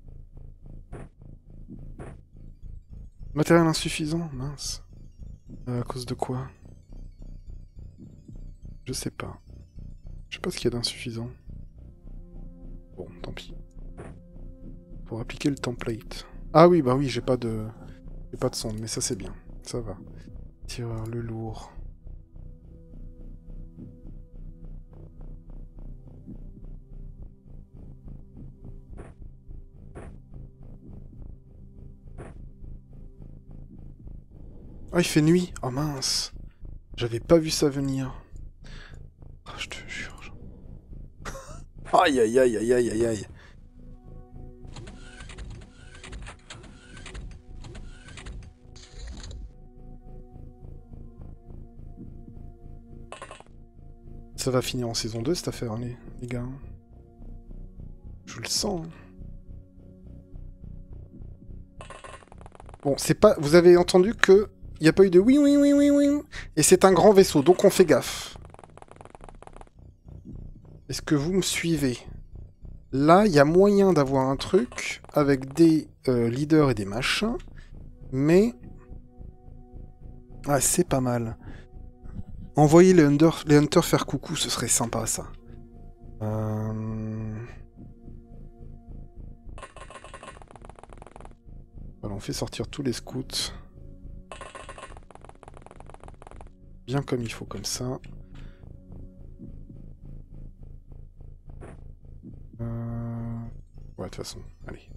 Matériel insuffisant, mince. Euh, à cause de quoi? Je sais pas. Je sais pas ce qu'il y a d'insuffisant. Bon, tant pis. Pour appliquer le template. Ah oui, bah oui, j'ai pas de... J'ai pas de sonde, mais ça c'est bien. Ça va. Tireur, le lourd. Ah, il fait nuit. Oh mince. J'avais pas vu ça venir. Ah, je te jure. Aïe, aïe, aïe, aïe, aïe, aïe, aïe. Ça va finir en saison deux, cette affaire, hein, les, les gars. Je le sens. Hein. Bon, c'est pas... Vous avez entendu que... Il n'y a pas eu de oui, oui, oui, oui, oui. Et c'est un grand vaisseau, donc on fait gaffe. Est-ce que vous me suivez? Là, il y a moyen d'avoir un truc avec des euh, leaders et des machins. Mais... Ah, c'est pas mal. Envoyer les hunters, les hunters faire coucou, ce serait sympa, ça. Euh... Voilà, on fait sortir tous les scouts. Bien comme il faut, comme ça. Euh... Ouais, de toute façon, allez.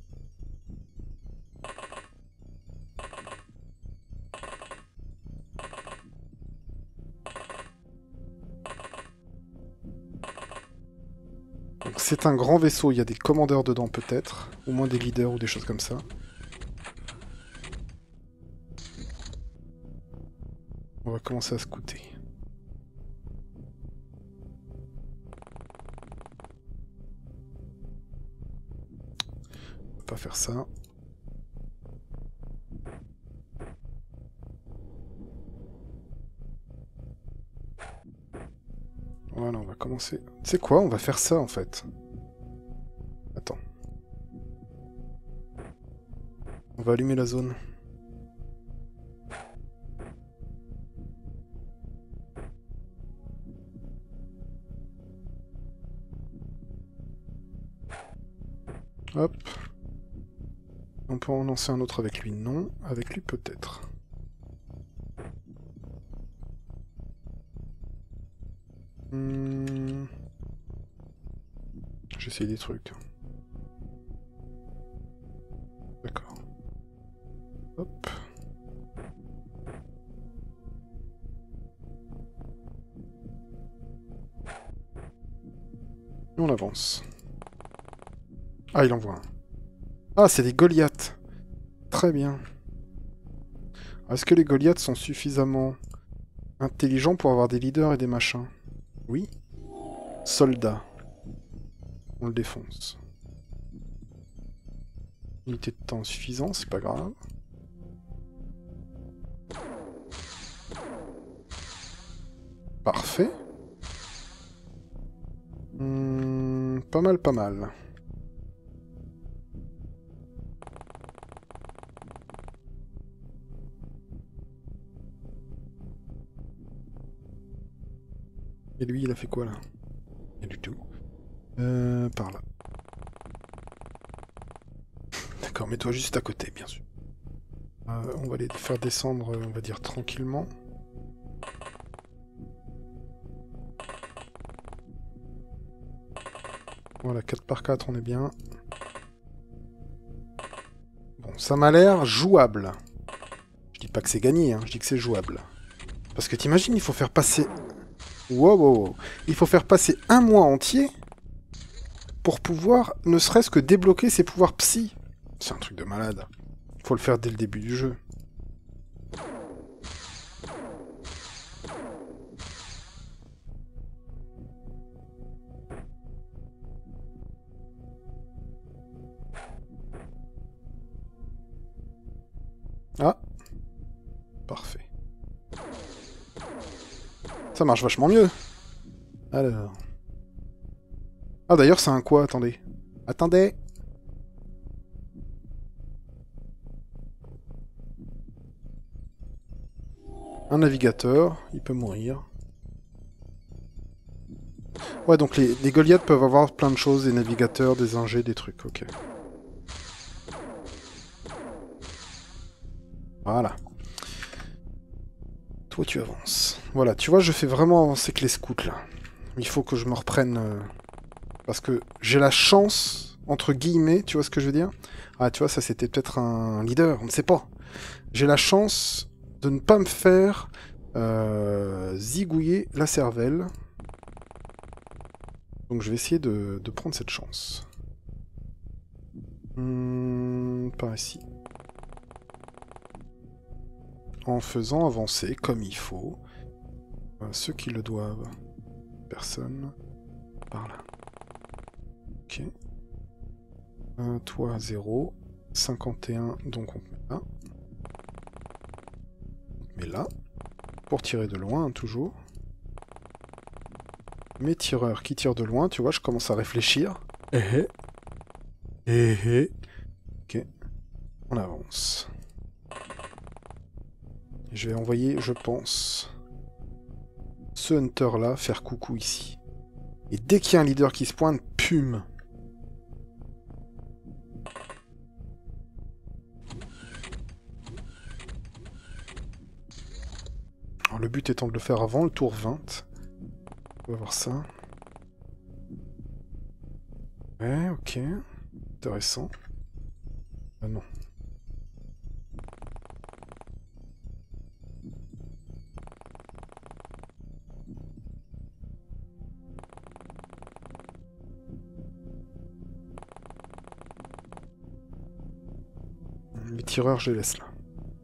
Donc c'est un grand vaisseau, il y a des commandeurs dedans peut-être, au moins des leaders ou des choses comme ça. On va commencer à scouter. On va pas faire ça. Voilà, on va commencer. Tu sais quoi, on va faire ça en fait. Attends. On va allumer la zone. Hop. On peut en lancer un autre avec lui, non. Avec lui, peut-être. Hmm. J'essaye des trucs. D'accord. Hop. Et on avance. Ah, il envoie un. Ah, c'est des Goliaths. Très bien. Est-ce que les Goliaths sont suffisamment intelligents pour avoir des leaders et des machins? Oui. Soldats. On le défonce. Unité de temps suffisant, c'est pas grave. Parfait. Hmm, pas mal, pas mal. Et lui, il a fait quoi, là? Rien du tout. Euh, par là. D'accord, mets-toi juste à côté, bien sûr. Euh, on va les faire descendre, on va dire, tranquillement. Voilà, quatre par quatre, on est bien. Bon, ça m'a l'air jouable. Je dis pas que c'est gagné, hein, je dis que c'est jouable. Parce que t'imagines, il faut faire passer... Wow, wow, wow. Il faut faire passer un mois entier pour pouvoir ne serait-ce que débloquer ses pouvoirs psy. C'est un truc de malade. Faut le faire dès le début du jeu. Ah. Parfait. Ça marche vachement mieux. Alors... Ah d'ailleurs c'est un quoi? Attendez. Attendez. Un navigateur, il peut mourir. Ouais, donc les, les Goliaths peuvent avoir plein de choses, des navigateurs, des ingés, des trucs, ok. Voilà. Toi, tu avances. Voilà, tu vois, je fais vraiment avancer que les scouts, là. Il faut que je me reprenne... Euh, parce que j'ai la chance, entre guillemets, tu vois ce que je veux dire? Ah, tu vois, ça c'était peut-être un leader, on ne sait pas. J'ai la chance de ne pas me faire euh, zigouiller la cervelle. Donc je vais essayer de, de prendre cette chance. Hum, par ici. En faisant avancer comme il faut euh, ceux qui le doivent. Personne. Par là. Ok. Euh, toi, zéro. cinquante et un, donc on met là. On met là. Pour tirer de loin, hein, toujours. Mes tireurs qui tirent de loin, tu vois, je commence à réfléchir. Eh eh. Eh eh. Ok. On avance. Je vais envoyer, je pense, ce Hunter-là faire coucou ici. Et dès qu'il y a un leader qui se pointe, pum. Alors, le but étant de le faire avant le tour vingt. On va voir ça. Ouais, ok. Intéressant. Ah non. Les tireurs, je les laisse là.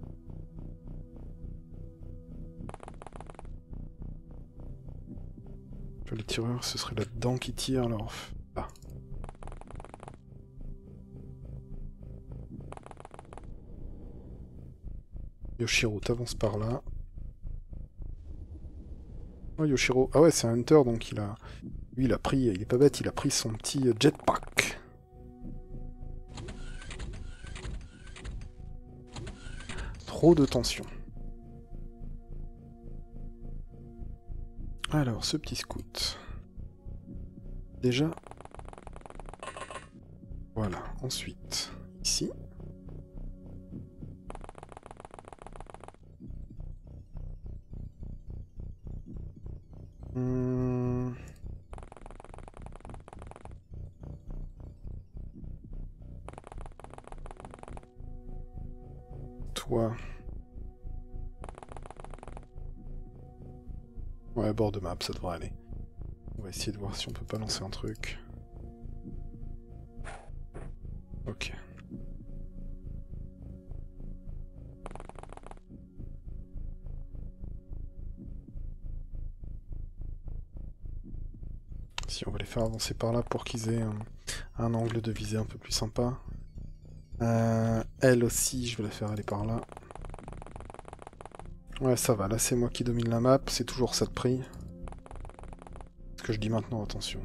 Les tireurs, ce serait là-dedans qui tirent, alors... Ah. Yoshiro, t'avances par là. Oh, Yoshiro... Ah ouais, c'est un Hunter, donc il a... Lui, il a pris... Il est pas bête, il a pris son petit jetpack. Trop de tension. Alors, ce petit scout. Déjà. Voilà, ensuite, ici. Hum... Toi. Ouais, bord de map, ça devrait aller. On va essayer de voir si on peut pas lancer un truc. Ok. Si on va les faire avancer par là pour qu'ils aient un, un angle de visée un peu plus sympa. Euh, elle aussi, je vais la faire aller par là. Ouais, ça va. Là, c'est moi qui domine la map. C'est toujours ça de prix. Ce que je dis maintenant, attention.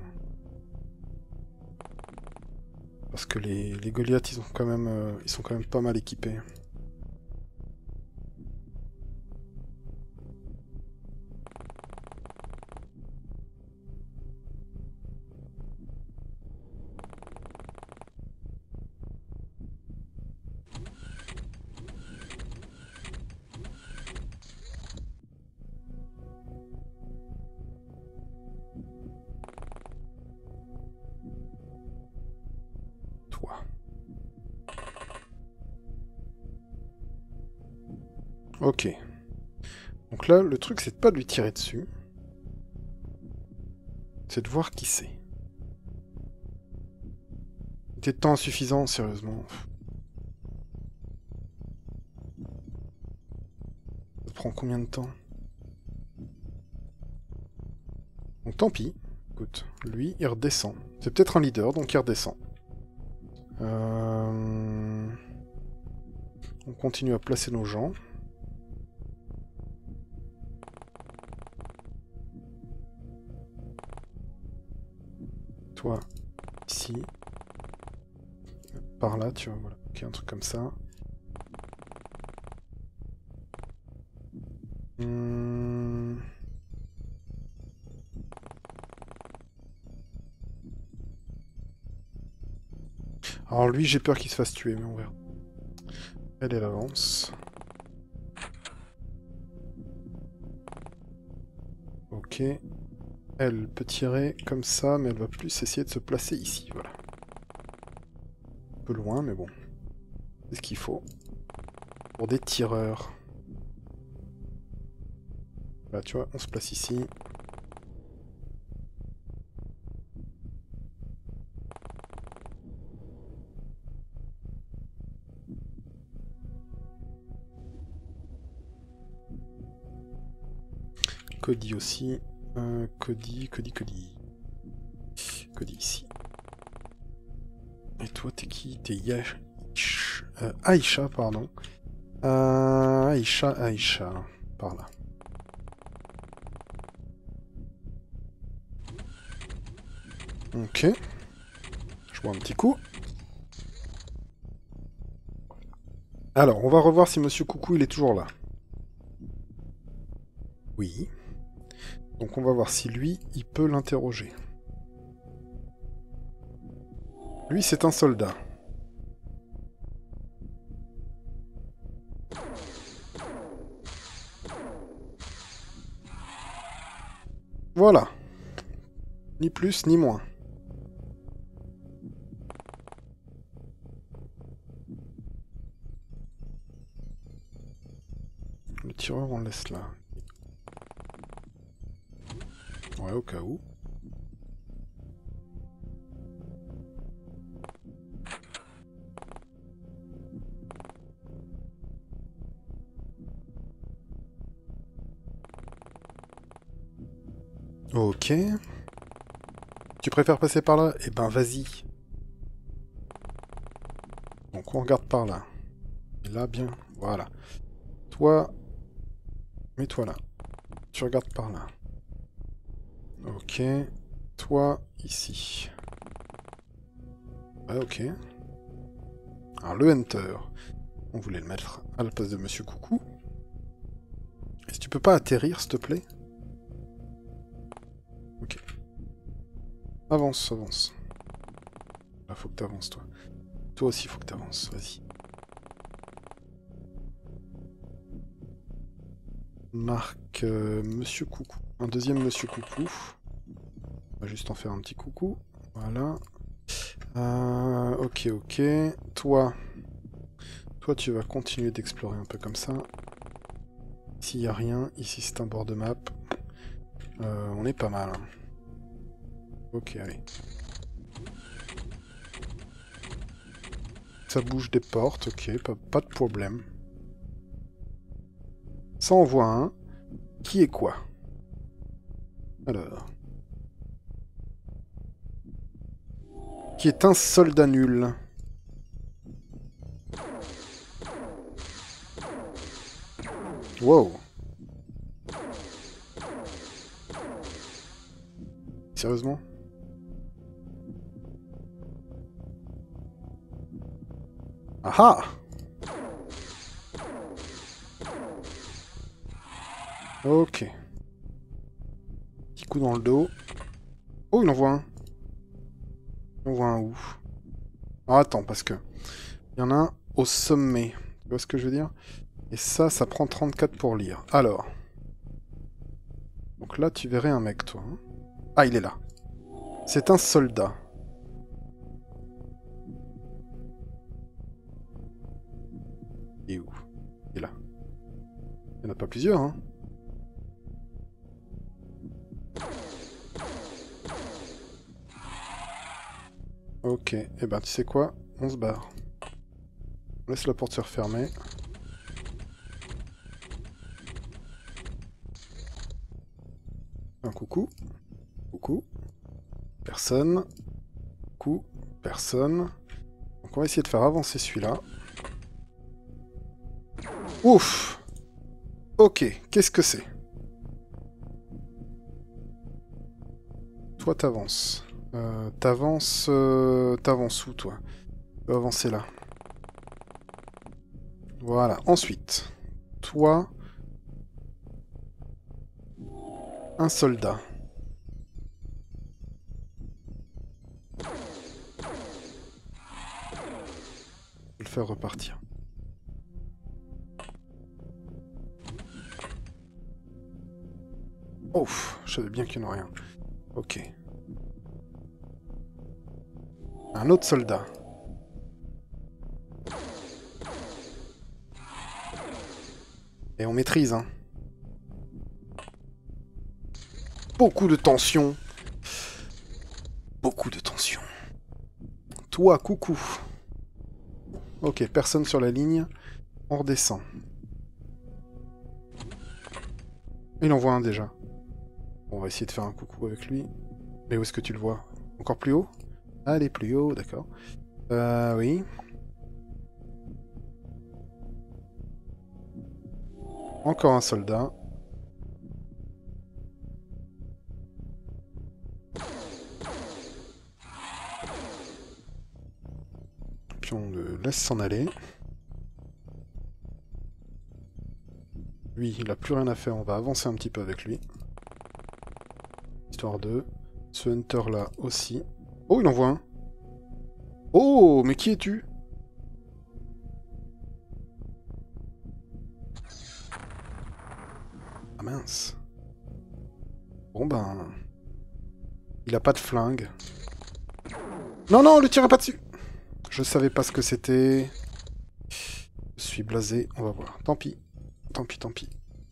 Parce que les, les Goliaths, ils, ont quand même, euh, ils sont quand même pas mal équipés. Ok. Donc là, le truc, c'est de pas de lui tirer dessus. C'est de voir qui c'est. T'es de temps insuffisant, sérieusement. Ça prend combien de temps? Donc tant pis. Écoute, lui, il redescend. C'est peut-être un leader, donc il redescend. Euh... On continue à placer nos gens. Toi, ici. Par là, tu vois, voilà. Ok, un truc comme ça. Hum... Alors lui, j'ai peur qu'il se fasse tuer, mais on verra. Elle, elle avance. Ok. Elle peut tirer comme ça, mais elle va plus essayer de se placer ici, voilà. Un peu loin, mais bon. C'est ce qu'il faut. Pour des tireurs. Là, tu vois, on se place ici. Cody aussi. Euh, Cody, Cody, Cody. Cody ici. Et toi, t'es qui? T'es Yash... Euh, Aïcha, pardon. Euh, Aïcha, Aïcha. Par là. Ok. Je vois un petit coup. Alors, on va revoir si Monsieur Coucou, il est toujours là. Oui. Donc on va voir si lui, il peut l'interroger. Lui, c'est un soldat. Voilà. Ni plus, ni moins. Le tireur, on le laisse là. Ouais, au cas où. Ok. Tu préfères passer par là? Eh ben, vas-y. Donc, on regarde par là. Et là, bien. Voilà. Toi, mets-toi là. Tu regardes par là. Ok. Toi, ici. Ouais, ok. Alors, le Hunter. On voulait le mettre à la place de Monsieur Coucou. Est-ce que tu peux pas atterrir, s'il te plaît? Ok. Avance, avance. Là, faut que t'avances, toi. Toi aussi, faut que t'avances. Vas-y. Marque euh, Monsieur Coucou. Un deuxième Monsieur Coucou. On va juste en faire un petit coucou. Voilà. Euh, ok, ok. Toi. Toi, tu vas continuer d'explorer un peu comme ça. Ici, il n'y a rien. Ici, c'est un bord de map. Euh, on est pas mal. Hein. Ok, allez. Ça bouge des portes, ok, pas, pas de problème. Ça en voit un. Qui est quoi? Alors. Qui est un soldat nul. Wow. Sérieusement? Ah ah! Ok. Petit coup dans le dos. Oh, il en voit un. Il en voit un où? Ah, attends, parce que... Il y en a un au sommet. Tu vois ce que je veux dire? Et ça, ça prend trente-quatre pour lire. Alors. Donc là, tu verrais un mec, toi. Hein. Ah, il est là. C'est un soldat. Et où? Il est là. Il n'y en a pas plusieurs, hein. Ok, et eh ben tu sais quoi? On se barre. On laisse la porte se refermer. Un coucou. Coucou. Personne. Coucou. Personne. Donc on va essayer de faire avancer celui-là. Ouf! Ok, qu'est-ce que c'est? Toi t'avances. Euh, t'avances... Euh, t'avances où toi? Tu peux avancer là. Voilà, ensuite. Toi... Un soldat. Je vais le faire repartir. Ouf, je savais bien qu'il n'y en a rien. Ok. Un autre soldat. Et on maîtrise, hein. Beaucoup de tension. Beaucoup de tension. Toi, coucou. Ok, personne sur la ligne. On redescend. Il en voit un déjà. Bon, on va essayer de faire un coucou avec lui. Mais où est-ce que tu le vois? Encore plus haut? Allez, plus haut, d'accord. Euh, oui. Encore un soldat. Puis on le laisse s'en aller. Lui, il a plus rien à faire, on va avancer un petit peu avec lui. Histoire de... Ce hunter là aussi. Oh, il en voit un. Oh, mais qui es-tu? Ah mince. Bon ben... Il a pas de flingue. Non, non, le tirez pas dessus. Je savais pas ce que c'était. Je suis blasé, on va voir. Tant pis. Tant pis, tant pis.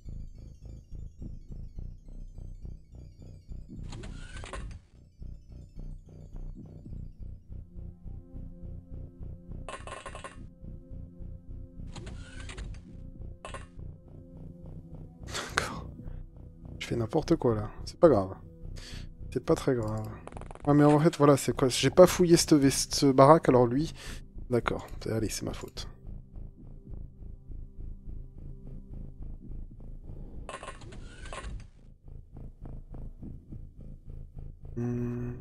D'accord. Je fais n'importe quoi là. C'est pas grave. C'est pas très grave. Ah mais en fait, voilà, c'est quoi? J'ai pas fouillé cette, veste, ce baraque, alors lui... D'accord. Allez, c'est ma faute. Hmm.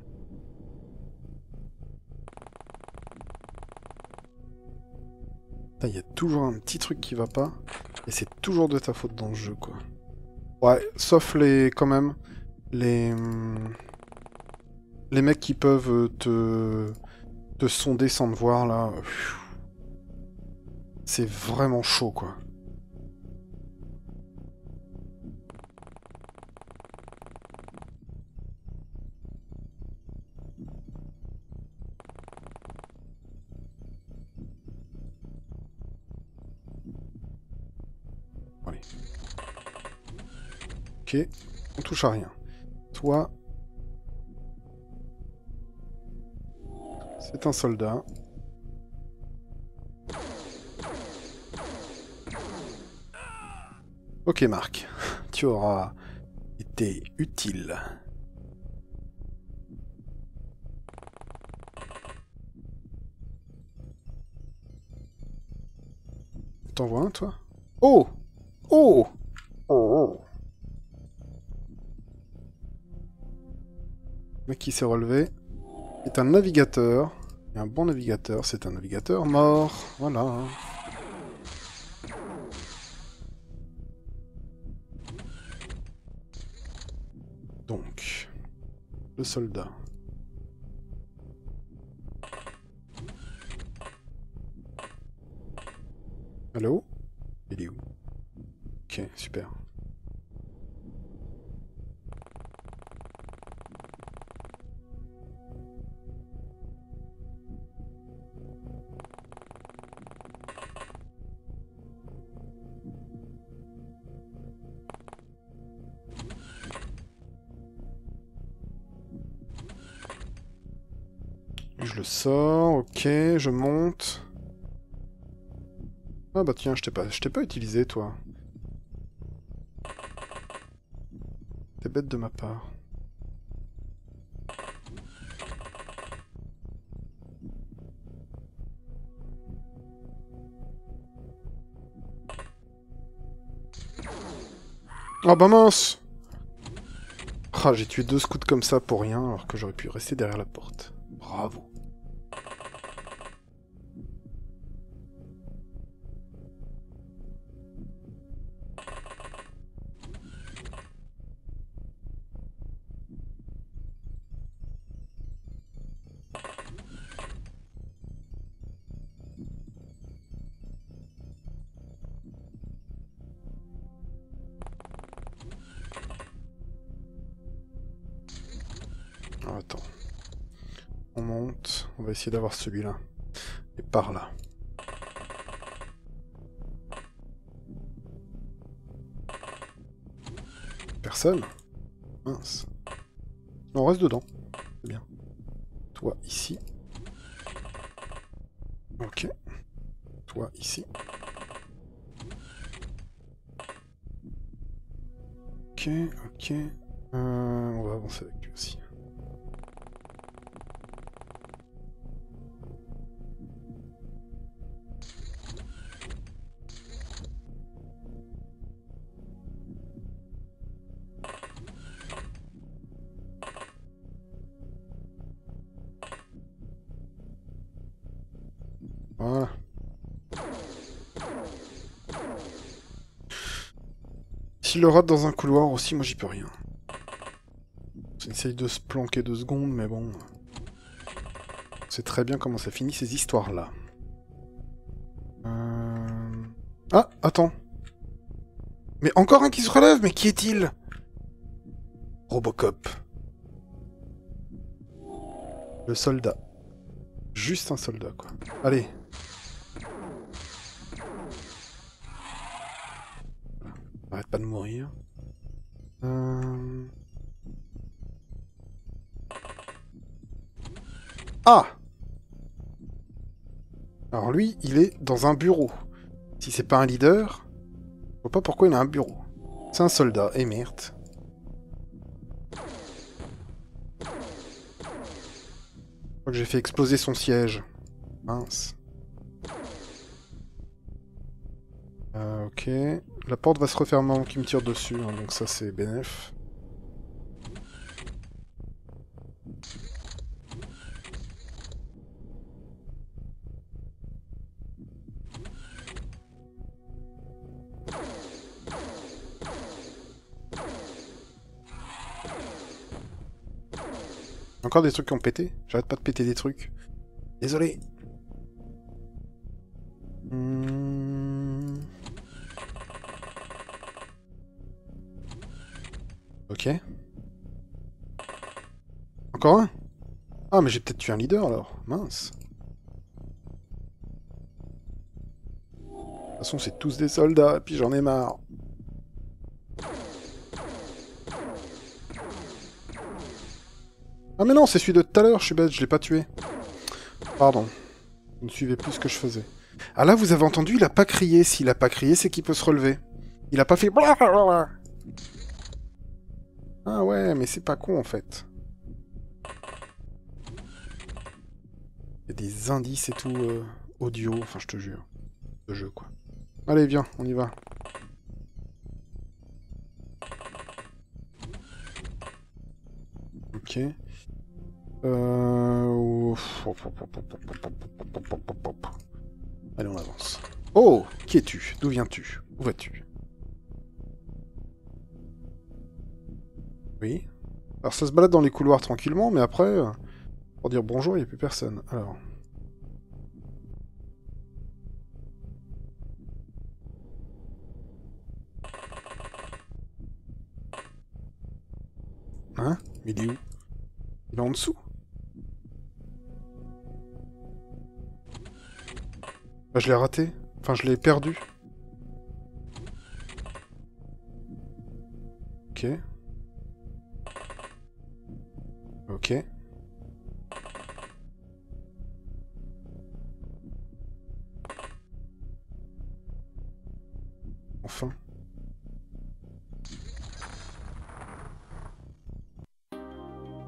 Il y a toujours un petit truc qui va pas. Et c'est toujours de ta faute dans le jeu, quoi. Ouais, sauf les... quand même... Les... hum, Les mecs qui peuvent te... te sonder sans te voir, là... C'est vraiment chaud, quoi. Allez. Ok, on touche à rien. Toi... C'est un soldat. Ok, Marc. Tu auras été utile. T'en vois un, toi? Oh! Oh! Oh! Le mec qui s'est relevé. C'est un navigateur. Et un bon navigateur, c'est un navigateur mort. Voilà. Donc, le soldat. Allô? Il est où? Ok, super. Je le sors, ok, je monte. Ah bah tiens, je t'ai pas, je t'ai pas utilisé, toi. T'es bête de ma part. Ah bah mince! Ah, j'ai tué deux scouts comme ça pour rien, alors que j'aurais pu rester derrière la porte. Bravo. Ah, attends. On monte, on va essayer d'avoir celui-là. Et par là. Personne? Mince. On reste dedans. C'est bien. Toi, ici. Ok. Toi, ici. Ok, ok. Euh, on va avancer avec lui aussi. Voilà. S'il le rate dans un couloir aussi, moi j'y peux rien. On essaye de se planquer deux secondes, mais bon... On sait très bien comment ça finit ces histoires-là. Euh... Ah, attends. Mais encore un qui se relève, mais qui est-il? Robocop. Le soldat. Juste un soldat, quoi. Allez. Arrête pas de mourir. Euh... Ah! Alors lui, il est dans un bureau. Si c'est pas un leader, je vois pas pourquoi il a un bureau. C'est un soldat, et merde. Je crois que j'ai fait exploser son siège. Mince. Euh, ok. La porte va se refermer avant qu'il me tire dessus, hein, donc ça c'est bénef. Encore des trucs qui ont pété? J'arrête pas de péter des trucs. Désolé. Hmm... Ok. Encore un? Ah, mais j'ai peut-être tué un leader alors. Mince. De toute façon, c'est tous des soldats, et puis j'en ai marre. Ah mais non, c'est celui de tout à l'heure, je suis bête, je l'ai pas tué. Pardon. Vous ne suivez plus ce que je faisais. Ah là, vous avez entendu, il a pas crié. S'il a pas crié, c'est qu'il peut se relever. Il a pas fait... Ah ouais, mais c'est pas con en fait. Il y a des indices et tout, euh, audio, enfin je te jure. De jeu quoi. Allez, viens, on y va. Ok. Euh... Allez, on avance. Oh, qui es-tu? D'où viens-tu? Où vas-tu? Oui. Alors ça se balade dans les couloirs tranquillement, mais après, euh, pour dire bonjour, il n'y a plus personne. Alors... Hein? Il est où? Il est en dessous? Bah, je l'ai raté. Enfin, je l'ai perdu. Ok. Ok.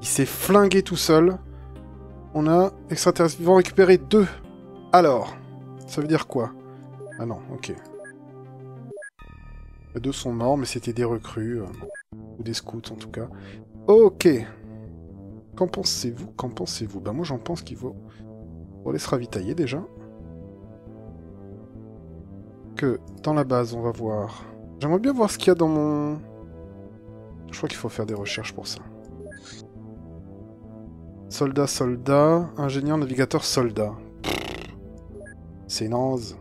Il s'est flingué tout seul. On a extraterrestres vivants récupéré deux. Alors, ça veut dire quoi? Ah non, ok. Les deux sont morts, mais c'était des recrues. Euh, ou des scouts, en tout cas. Ok. Qu'en pensez-vous? Qu'en pensez-vous? Ben moi, j'en pense qu'il faut... On va aller se ravitailler, déjà. Que, dans la base, on va voir... J'aimerais bien voir ce qu'il y a dans mon... Je crois qu'il faut faire des recherches pour ça. Soldat, soldat, ingénieur, navigateur, soldat. C'est naze.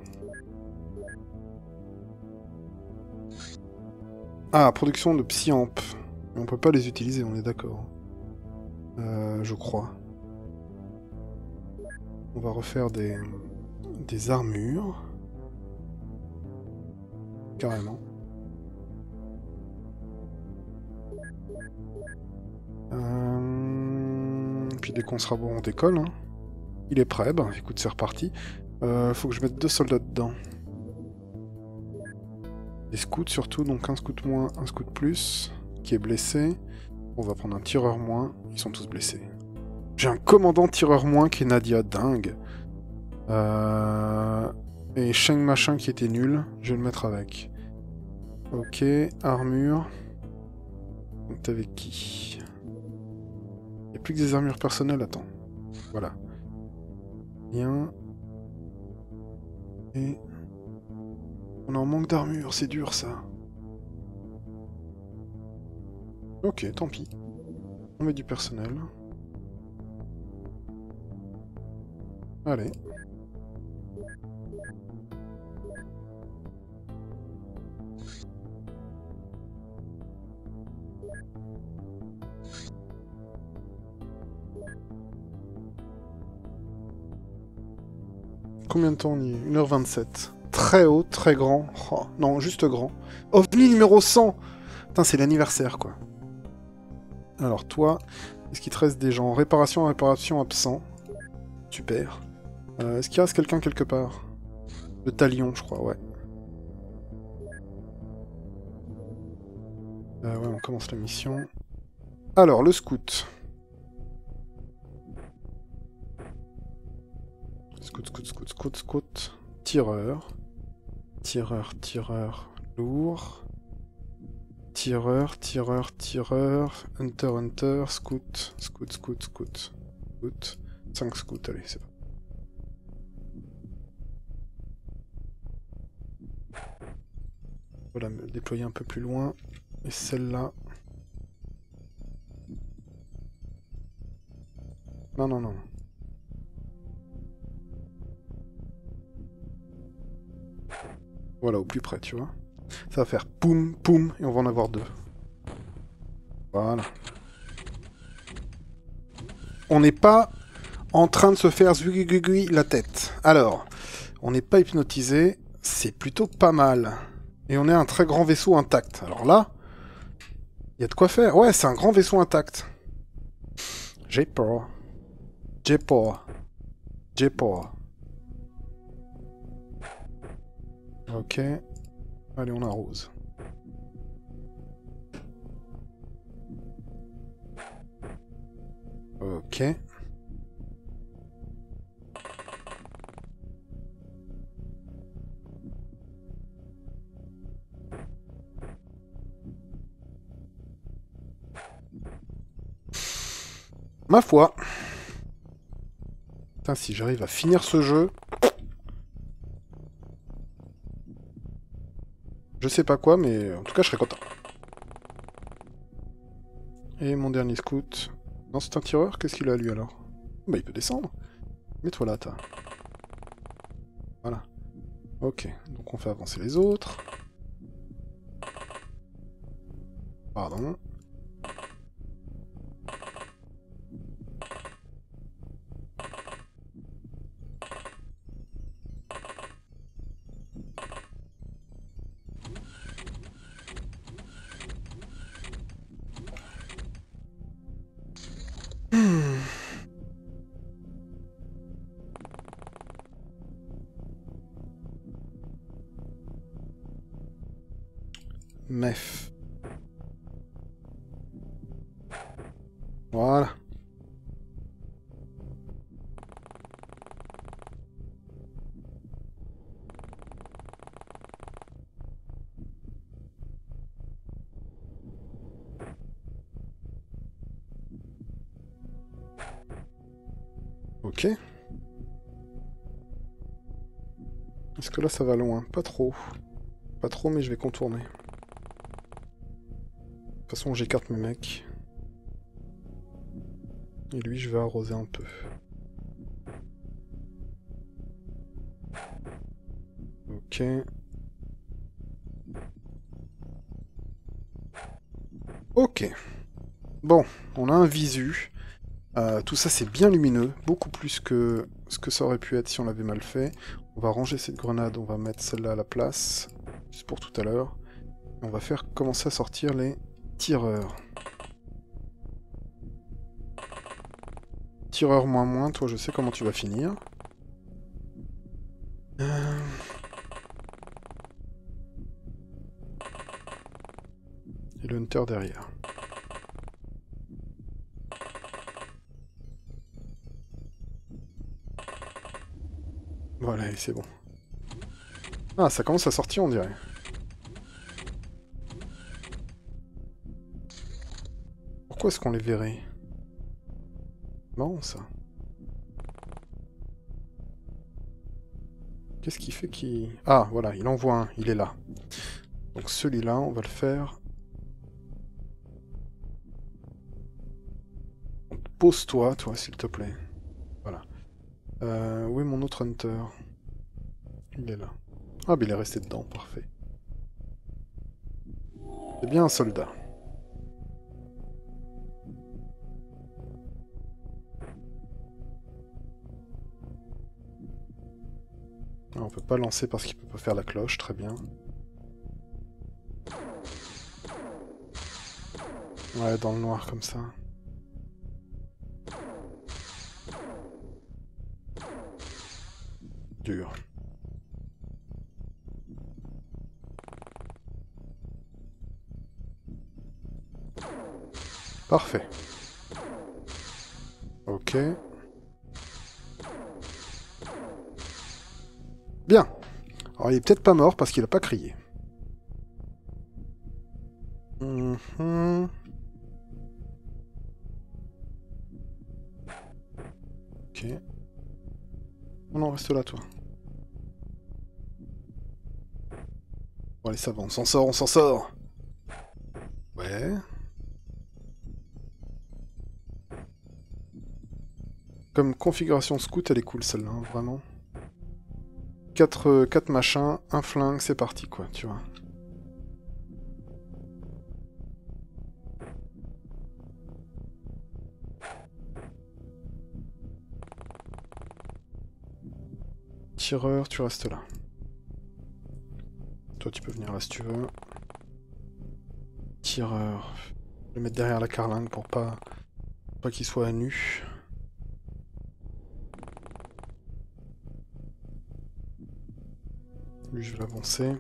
Ah, production de psyamp. Mais on peut pas les utiliser, on est d'accord. Euh, je crois. On va refaire des... des armures. Carrément. Euh... Puis dès qu'on sera bon, on décolle. Hein. Il est prêt, bah écoute, c'est reparti. Euh, faut que je mette deux soldats dedans. Des scouts surtout, donc un scout moins, un scout plus, qui est blessé. On va prendre un tireur moins, ils sont tous blessés. J'ai un commandant tireur moins qui est Nadia, dingue. Euh... Et Sheng machin qui était nul, je vais le mettre avec. Ok, armure. Donc t'es avec qui? Il n'y a plus que des armures personnelles, attends. Voilà. Bien. Et... On est en manque d'armure, c'est dur ça. Ok, tant pis. On met du personnel. Allez. Combien de temps on y est? une heure vingt-sept. Très haut, très grand. Oh, non, juste grand. OVNI numéro cent. Putain, c'est l'anniversaire, quoi. Alors, toi, est-ce qu'il te reste des gens? Réparation, réparation, absent. Super. Euh, est-ce qu'il reste quelqu'un quelque part? Le talion, je crois, ouais. Euh, ouais, on commence la mission. Alors, le scout. Scout, scout, scout, scout, scout. Tireur. Tireur, tireur, lourd. Tireur, tireur, tireur. Hunter, hunter, scout, scout, scout, scout. Scout. cinq scouts, allez, c'est bon. Voilà, me déployer un peu plus loin. Et celle-là. Non, non, non. Voilà, au plus près, tu vois. Ça va faire poum, poum, et on va en avoir deux. Voilà. On n'est pas en train de se faire zugugugui la tête. Alors, on n'est pas hypnotisé, c'est plutôt pas mal. Et on est un très grand vaisseau intact. Alors là, il y a de quoi faire. Ouais, c'est un grand vaisseau intact. J'ai peur. J'ai peur. J'ai peur. Ok. Allez, on arrose. Ok. Ma foi. Putain, si j'arrive à finir ce jeu... Je sais pas quoi, mais en tout cas, je serais content. Et mon dernier scout... Non, c'est un tireur? Qu'est-ce qu'il a, lui, alors? Bah, il peut descendre. Mets-toi là, t'as. Voilà. Ok, donc on fait avancer les autres. Pardon. Mef. Voilà. Ok. Est-ce que là ça va loin? Pas trop. Pas trop, mais je vais contourner. De toute façon, j'écarte mes mecs. Et lui, je vais arroser un peu. Ok. Ok. Bon, on a un visu. Euh, tout ça, c'est bien lumineux. Beaucoup plus que ce que ça aurait pu être si on l'avait mal fait. On va ranger cette grenade, on va mettre celle-là à la place. Juste pour tout à l'heure. On va faire commencer à sortir les tireurs. Tireur moins moins, toi je sais comment tu vas finir. Euh... Et le hunter derrière. Voilà, et c'est bon. Ah, ça commence à sortir on dirait. Pourquoi est-ce qu'on les verrait? Marrant ça. Qu'est-ce qu'il fait qui... Ah, voilà, il envoie un, il est là. Donc celui-là, on va le faire... Pose-toi, toi, s'il te plaît. Voilà. Euh, où est mon autre hunter? Il est là. Ah, mais il est resté dedans, parfait. C'est bien un soldat. Ah, on peut pas lancer parce qu'il peut pas faire la cloche, très bien. Ouais, dans le noir comme ça. Dur. Parfait. Ok. Bien. Alors il est peut-être pas mort parce qu'il a pas crié. Mm-hmm. Ok. Oh non, reste là toi. Bon allez, ça va, on s'en sort, on s'en sort. Ouais. Comme configuration scout, elle est cool celle-là, hein, vraiment. quatre euh, quatre machins, un flingue, c'est parti quoi, tu vois. Tireur, tu restes là. Toi tu peux venir là si tu veux. Tireur. Je vais le mettre derrière la carlingue pour pas, pas qu'il soit à nu. Lui, je vais l'avancer.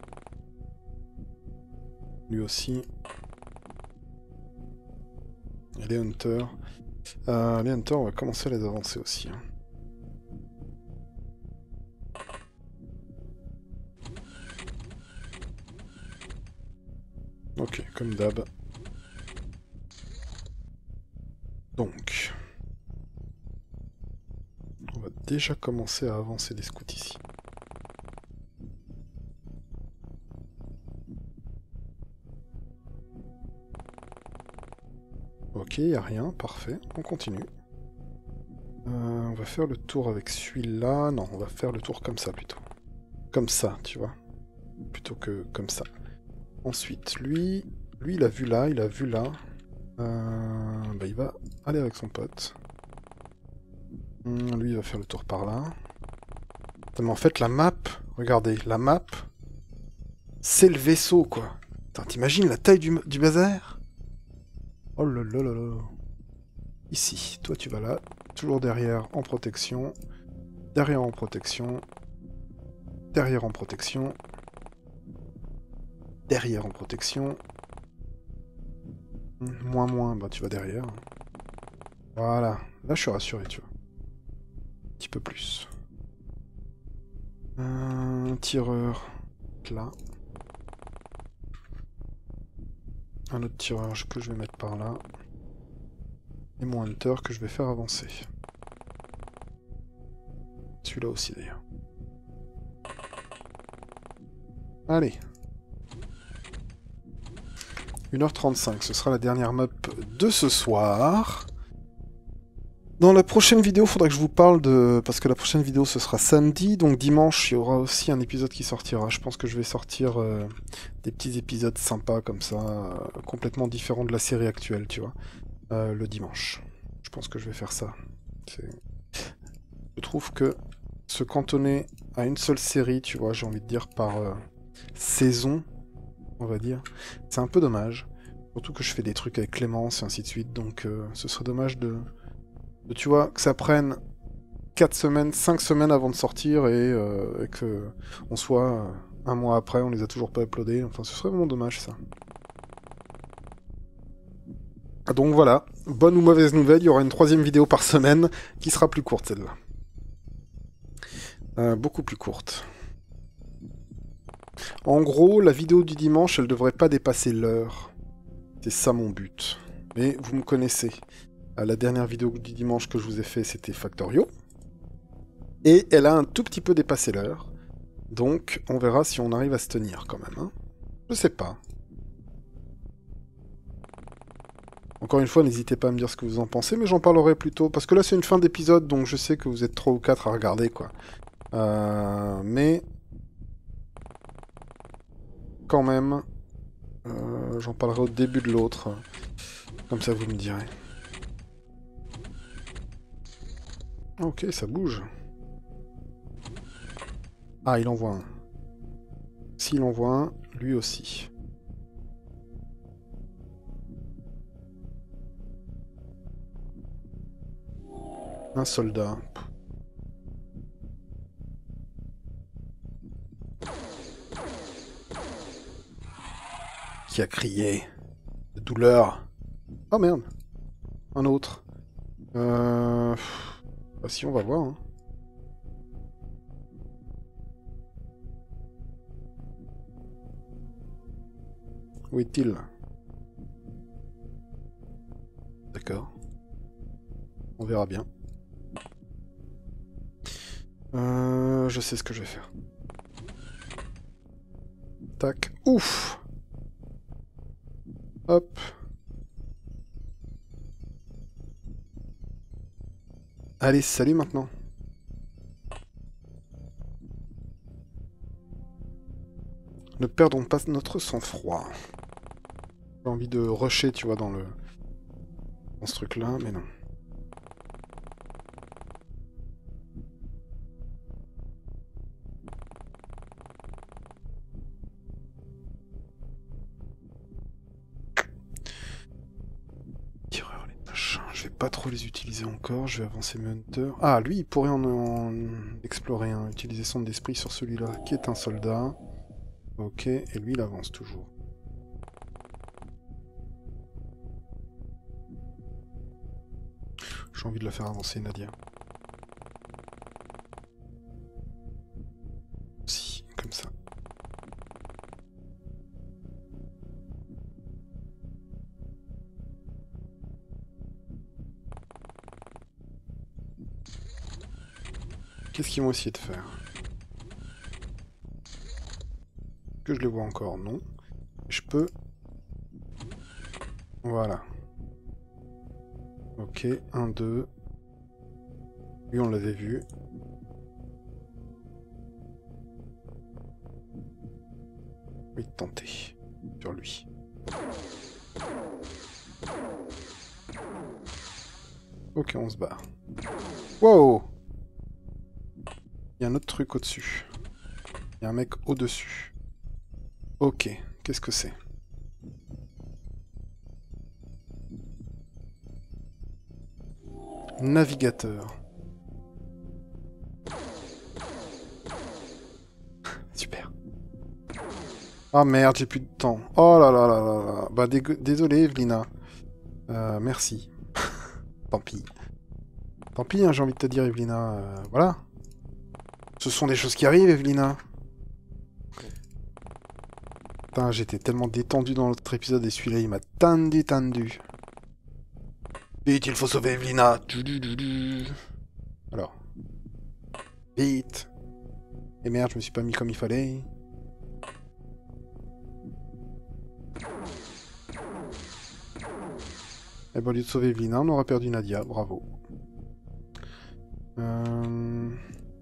Lui aussi. Et les hunters. Euh, les hunters, on va commencer à les avancer aussi. Hein. Ok, comme d'hab. Donc. On va déjà commencer à avancer les scouts ici. Ok, il n'y a rien, parfait, on continue. Euh, on va faire le tour avec celui-là. Non, on va faire le tour comme ça plutôt. Comme ça, tu vois. Plutôt que comme ça. Ensuite, lui, lui il a vu là, il a vu là. Euh, bah, il va aller avec son pote. Hum, lui, il va faire le tour par là. Mais en fait, la map, regardez, la map, c'est le vaisseau, quoi. T'imagines la taille du, du bazar? Oh là là là là. Ici, toi tu vas là, toujours derrière en protection, derrière en protection, derrière en protection, derrière en protection, moins moins, bah tu vas derrière. Voilà, là je suis rassuré, tu vois. Un petit peu plus. Un tireur, là. Un autre tireur que je vais mettre par là. Et mon hunter que je vais faire avancer. Celui-là aussi d'ailleurs. Allez. une heure trente-cinq, ce sera la dernière map de ce soir. Dans la prochaine vidéo, il faudra que je vous parle de... Parce que la prochaine vidéo, ce sera samedi, donc dimanche, il y aura aussi un épisode qui sortira. Je pense que je vais sortir euh, des petits épisodes sympas, comme ça, euh, complètement différents de la série actuelle, tu vois, euh, le dimanche. Je pense que je vais faire ça. Je trouve que se cantonner à une seule série, tu vois, j'ai envie de dire, par euh, saison, on va dire, c'est un peu dommage. Surtout que je fais des trucs avec Clémence et ainsi de suite, donc euh, ce serait dommage de... Tu vois, que ça prenne quatre semaines, cinq semaines avant de sortir et, euh, et que on soit euh, un mois après, on les a toujours pas uploadés. Enfin, ce serait vraiment dommage, ça. Donc voilà, bonne ou mauvaise nouvelle, il y aura une troisième vidéo par semaine qui sera plus courte, celle-là. Euh, beaucoup plus courte. En gros, la vidéo du dimanche, elle devrait pas dépasser l'heure. C'est ça mon but. Mais vous me connaissez. La dernière vidéo du dimanche que je vous ai fait, c'était Factorio. Et elle a un tout petit peu dépassé l'heure. Donc, on verra si on arrive à se tenir quand même. Hein. Je sais pas. Encore une fois, n'hésitez pas à me dire ce que vous en pensez, mais j'en parlerai plus tôt. Parce que là, c'est une fin d'épisode, donc je sais que vous êtes trois ou quatre à regarder, quoi. Euh, mais... Quand même... Euh, j'en parlerai au début de l'autre. Comme ça, vous me direz. Ok, ça bouge. Ah, il envoie un. S'il envoie un, lui aussi. Un soldat. Qui a crié de douleur. Oh merde. Un autre. Euh... Bah si, on va voir. Hein. Où est-il? D'accord. On verra bien. Euh, je sais ce que je vais faire. Tac. Ouf! Hop. Allez, salut maintenant. Ne perdons pas notre sang-froid. J'ai envie de rusher, tu vois, dans le... dans ce truc-là, mais non. Tireur, les machins. Je vais pas trop les utiliser encore. Je vais avancer mes hunters. Ah, lui, il pourrait en, en explorer un. Utiliser son d'esprit sur celui-là, qui est un soldat. Ok, et lui, il avance toujours. J'ai envie de la faire avancer, Nadia. Si, comme ça. Qu'est-ce qu'ils vont essayer de faire? Que je les vois encore? Non. Je peux... Voilà. Ok, un, deux. Lui, on l'avait vu. Oui, tenter. Sur lui. Ok, on se barre. Wow! Il y a un autre truc au-dessus. Il y a un mec au-dessus. Ok, qu'est-ce que c'est? Navigateur. Super. Ah merde, j'ai plus de temps. Oh là là là là là. Bah désolé, Evelina. Euh, merci. Tant pis. Tant pis, hein, j'ai envie de te dire, Evelina. Euh, voilà. Ce sont des choses qui arrivent, Evelina. Putain, j'étais tellement détendu dans l'autre épisode et celui-là, il m'a tendu, tendu. Vite, il faut sauver Evelina. Alors. Vite. Et merde, je me suis pas mis comme il fallait. Et bon, au lieu de sauver Evelina, on aurait perdu Nadia. Bravo. Euh...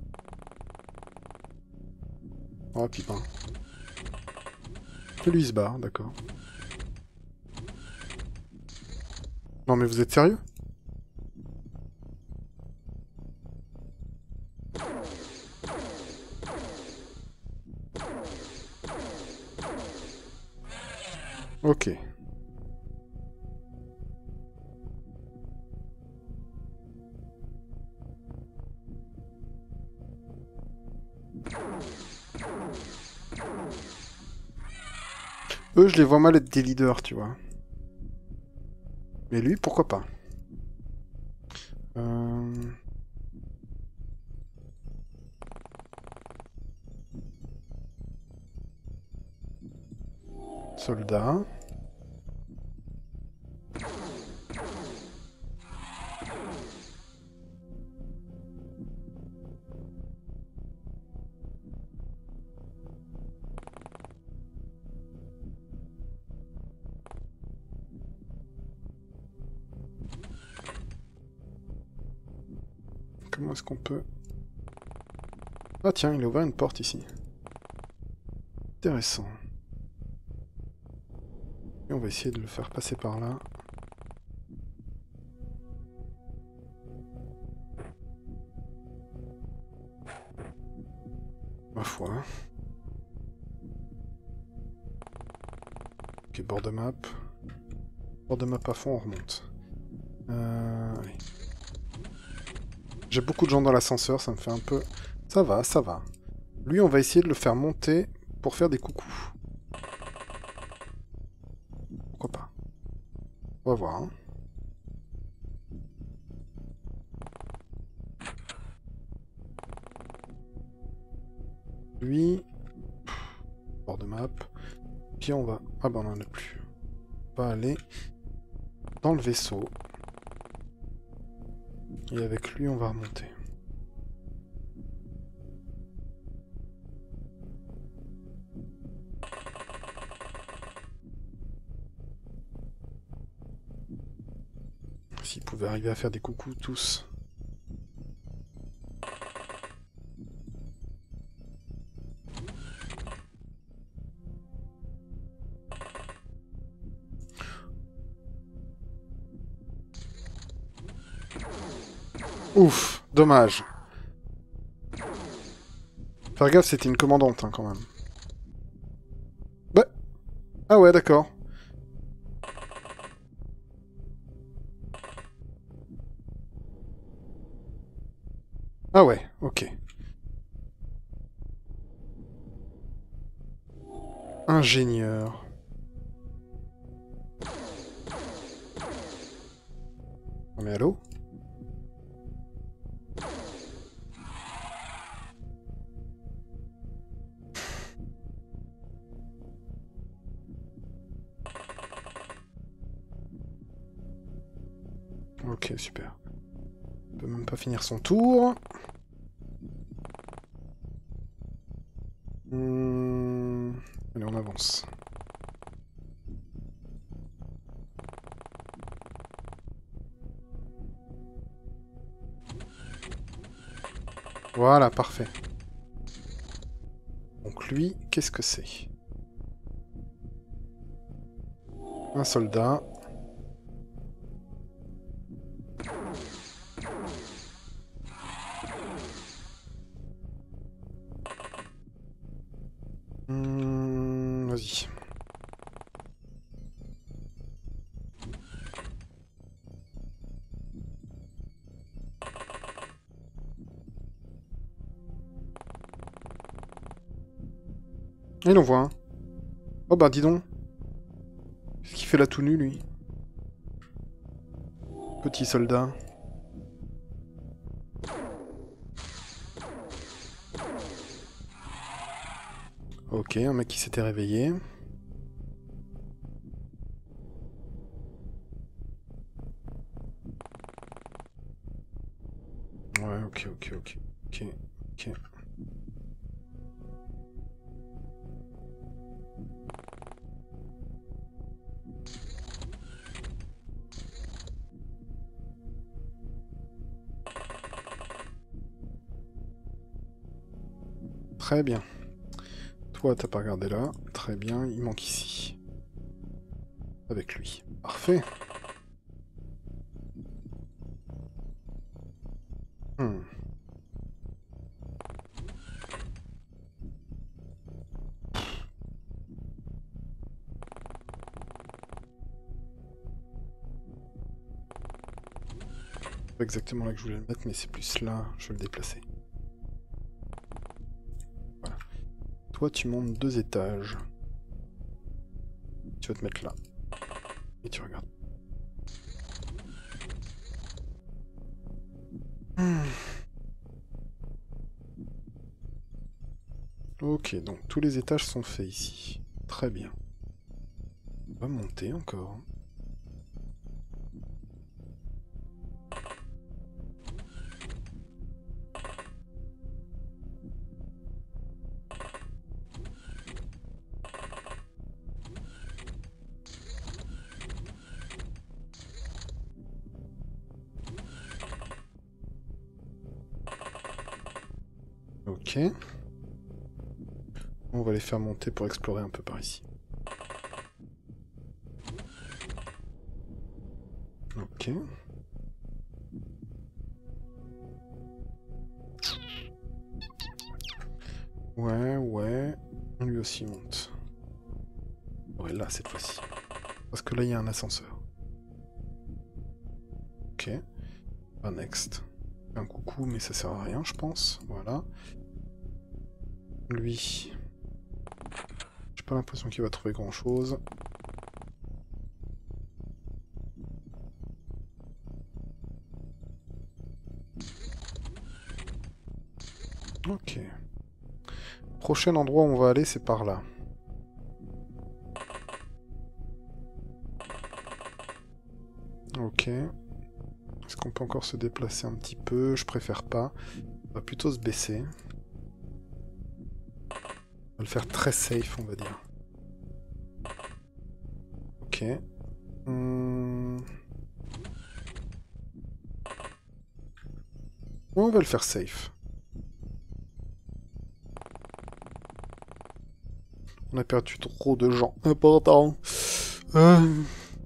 Oh, Pipin. Que lui il se barre, d'accord. Non mais vous êtes sérieux? Ok. Eux, je les vois mal être des leaders, tu vois. Mais lui, pourquoi pas? Euh... Soldat. Comment est-ce qu'on peut... Ah tiens, il a ouvert une porte ici. Intéressant. Et on va essayer de le faire passer par là. Ma foi. Ok, bord de map. Bord de map à fond, on remonte. Euh... allez. J'ai beaucoup de gens dans l'ascenseur, ça me fait un peu... Ça va, ça va. Lui, on va essayer de le faire monter pour faire des coucous. Pourquoi pas? On va voir, hein. Lui... Bord de map. Puis on va... Ah bah on en a plus. On va aller dans le vaisseau. Et avec lui, on va remonter. S'ils pouvaient arriver à faire des coucous tous. Ouf, dommage. Faire gaffe, c'était une commandante, hein, quand même. Bah... Ah ouais, d'accord. Ah ouais, ok. Ingénieur. Oh, mais allô? Ok, super. Il peut même pas finir son tour. Hmm... Allez, on avance. Voilà, parfait. Donc lui, qu'est-ce que c'est? Un soldat. Hmm, vas-y. Il en voit un. Oh bah dis donc. Qu'est-ce qu'il fait là tout nu, lui? Petit soldat. Ok, un mec qui s'était réveillé. Ouais, ok, ok, ok. Ok. Ok. Très bien. Toi, t'as pas regardé là. Très bien, il manque ici. Avec lui. Parfait. Hmm. Pas exactement là que je voulais le mettre, mais c'est plus là. Je vais le déplacer. Voilà. Toi, tu montes deux étages. Tu vas te mettre là. Et tu regardes. Hmm. Ok, donc tous les étages sont faits ici. Très bien. On va monter encore. Ok. On va les faire monter pour explorer un peu par ici. Ok. Ouais, ouais. Lui aussi monte. Ouais, là, cette fois-ci. Parce que là, il y a un ascenseur. Ok. Un next. Un coucou, mais ça sert à rien, je pense. Voilà. Lui. J'ai pas l'impression qu'il va trouver grand-chose. Ok. Prochain endroit où on va aller, c'est par là. Ok. Est-ce qu'on peut encore se déplacer un petit peu? Je préfère pas. On va plutôt se baisser. On va le faire très safe, on va dire. Ok. Hum... Ouais, on va le faire safe. On a perdu trop de gens importants. Euh...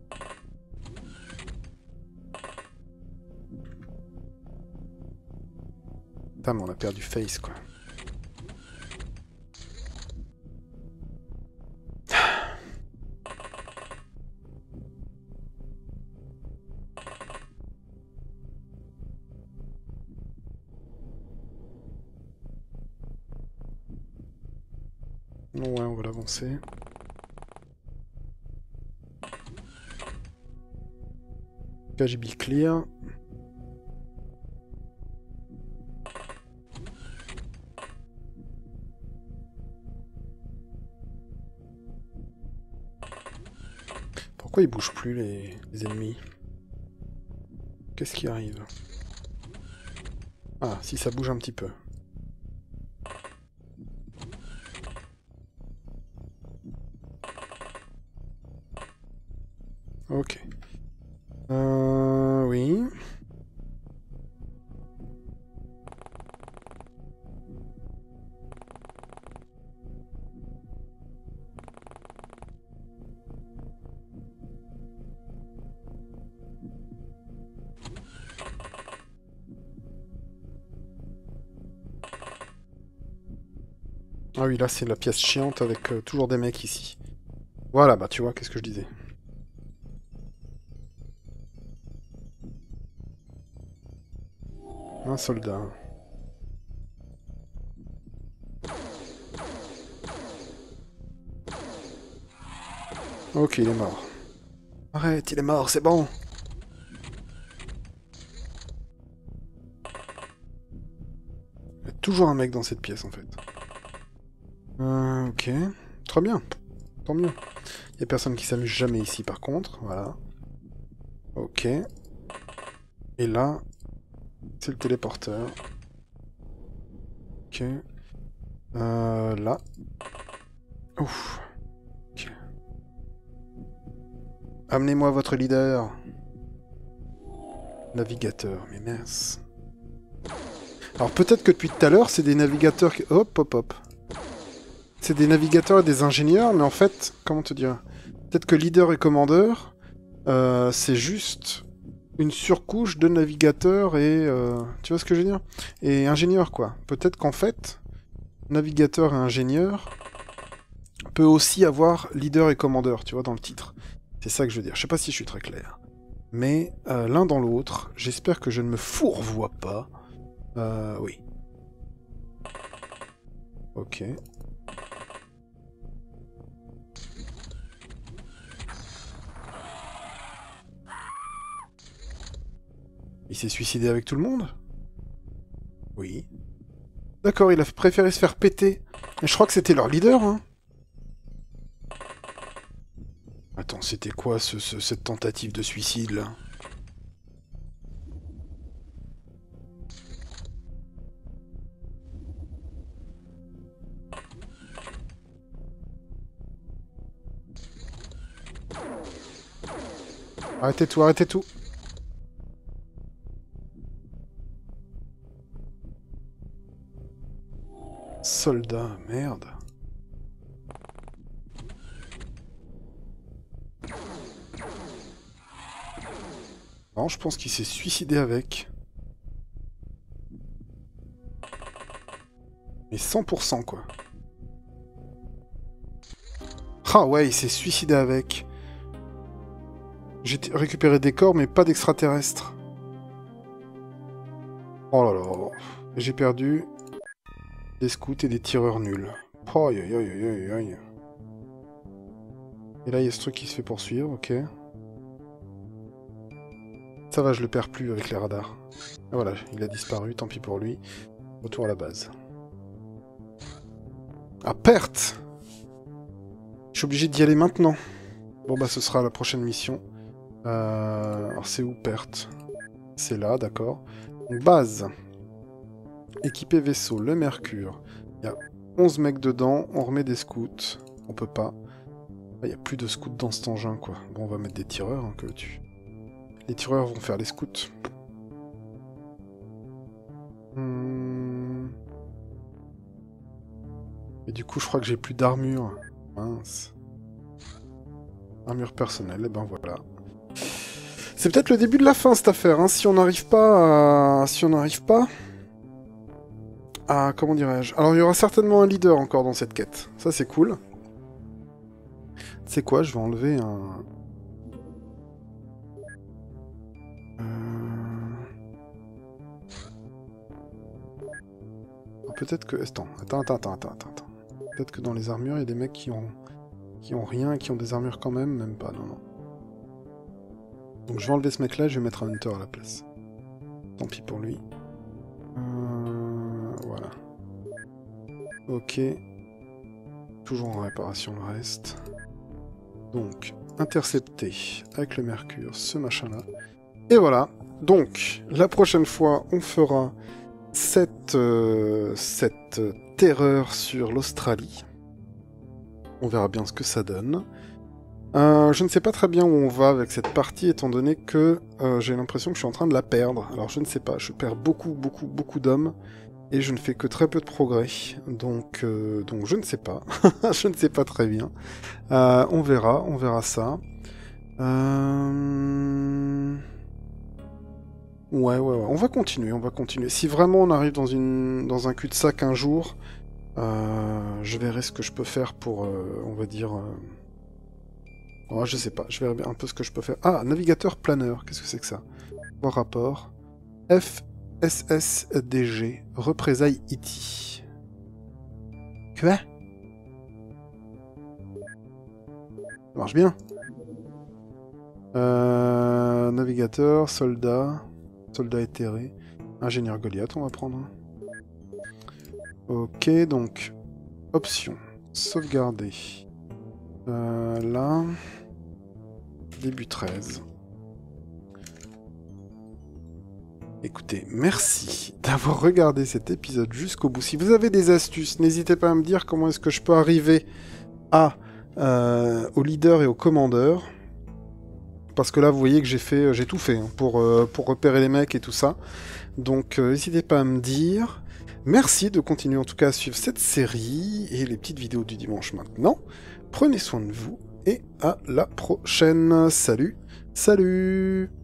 Putain, mais on a perdu Face, quoi. Ouais, on va l'avancer. K G B clear. Pourquoi ils bougent plus les, les ennemis? Qu'est-ce qui arrive? Ah, si ça bouge un petit peu. Ok. Euh... Oui. Ah oui, là c'est la pièce chiante avec euh, toujours des mecs ici. Voilà, bah tu vois, qu'est-ce que je disais. Un soldat. Ok, il est mort. Arrête, il est mort, c'est bon. Il y a toujours un mec dans cette pièce en fait. Euh, ok. Très bien. Tant mieux. Il y a personne qui s'amuse jamais ici par contre. Voilà. Ok. Et là, c'est le téléporteur. Ok. Euh, là. Ouf. Ok. Amenez-moi votre leader. Navigateur, mais mince. Alors peut-être que depuis tout à l'heure, c'est des navigateurs qui... Hop, hop, hop. C'est des navigateurs et des ingénieurs, mais en fait, comment te dire? Peut-être que leader et commandeur, euh, c'est juste une surcouche de navigateur et... Euh, tu vois ce que je veux dire? Et ingénieur, quoi. Peut-être qu'en fait, navigateur et ingénieur peut aussi avoir leader et commandeur, tu vois, dans le titre. C'est ça que je veux dire. Je sais pas si je suis très clair. Mais euh, l'un dans l'autre, j'espère que je ne me fourvoie pas. Euh, oui. Ok. Il s'est suicidé avec tout le monde? Oui. D'accord, il a préféré se faire péter. Et je crois que c'était leur leader, hein. Attends, c'était quoi ce, ce, cette tentative de suicide, là? Arrêtez tout, arrêtez tout. Soldat, merde. Non, je pense qu'il s'est suicidé avec. Mais cent pour cent, quoi. Ah ouais, il s'est suicidé avec. J'ai récupéré des corps, mais pas d'extraterrestres. Oh là là. J'ai perdu des scouts et des tireurs nuls. Oh, aïe aïe aïe aïe aïe. Et là, il y a ce truc qui se fait poursuivre, ok. Ça va, je le perds plus avec les radars. Et voilà, il a disparu, tant pis pour lui. Retour à la base. Ah, perte! Je suis obligé d'y aller maintenant. Bon, bah, ce sera la prochaine mission. Euh... Alors, c'est où, perte? C'est là, d'accord. Donc, base. Équiper vaisseau, le Mercure. Il y a onze mecs dedans, on remet des scouts. On peut pas. Il n'y a plus de scouts dans cet engin, quoi. Bon, on va mettre des tireurs, hein, que tu... Les tireurs vont faire les scouts. Hmm... Et du coup, je crois que j'ai plus d'armure. Mince. Armure personnelle, et ben voilà. C'est peut-être le début de la fin, cette affaire, hein, si on n'arrive pas à... Si on n'arrive pas... à... Comment dirais-je? Alors, il y aura certainement un leader encore dans cette quête. Ça, c'est cool. C'est quoi? Je vais enlever un... Euh... Peut-être que... Attends, attends, attends, attends, attends, attends. Peut-être que dans les armures, il y a des mecs qui ont... qui ont rien et qui ont des armures quand même, même pas, non, non. Donc je vais enlever ce mec-là, je vais mettre un Hunter à la place. Tant pis pour lui. Euh... Voilà. Ok. Toujours en réparation le reste. Donc, intercepter avec le Mercure ce machin-là. Et voilà. Donc, la prochaine fois, on fera cette, euh, cette terreur sur l'Australie. On verra bien ce que ça donne. Euh, je ne sais pas très bien où on va avec cette partie, étant donné que euh, j'ai l'impression que je suis en train de la perdre. Alors je ne sais pas, je perds beaucoup, beaucoup, beaucoup d'hommes, et je ne fais que très peu de progrès. Donc, euh, donc je ne sais pas. Je ne sais pas très bien. Euh, on verra, on verra ça. Euh... Ouais, ouais, ouais, on va continuer, on va continuer. Si vraiment on arrive dans, une, dans un cul-de-sac un jour, euh, je verrai ce que je peux faire pour, euh, on va dire... Euh... Oh, je sais pas, je verrai un peu ce que je peux faire. Ah, navigateur planeur, qu'est-ce que c'est que ça? Voir rapport. F S S D G, représailles E T. Quoi? Ça marche bien. Euh, navigateur, soldat, soldat éthéré, ingénieur Goliath, on va prendre. Ok, donc, option, sauvegarder. Euh, là, début treize. Écoutez, merci d'avoir regardé cet épisode jusqu'au bout. Si vous avez des astuces, n'hésitez pas à me dire comment est-ce que je peux arriver à, euh, au leader et au commandeur. Parce que là, vous voyez que j'ai fait, j'ai tout fait hein, pour, euh, pour repérer les mecs et tout ça. Donc, euh, n'hésitez pas à me dire. Merci de continuer en tout cas à suivre cette série et les petites vidéos du dimanche maintenant. Prenez soin de vous et à la prochaine. Salut, salut!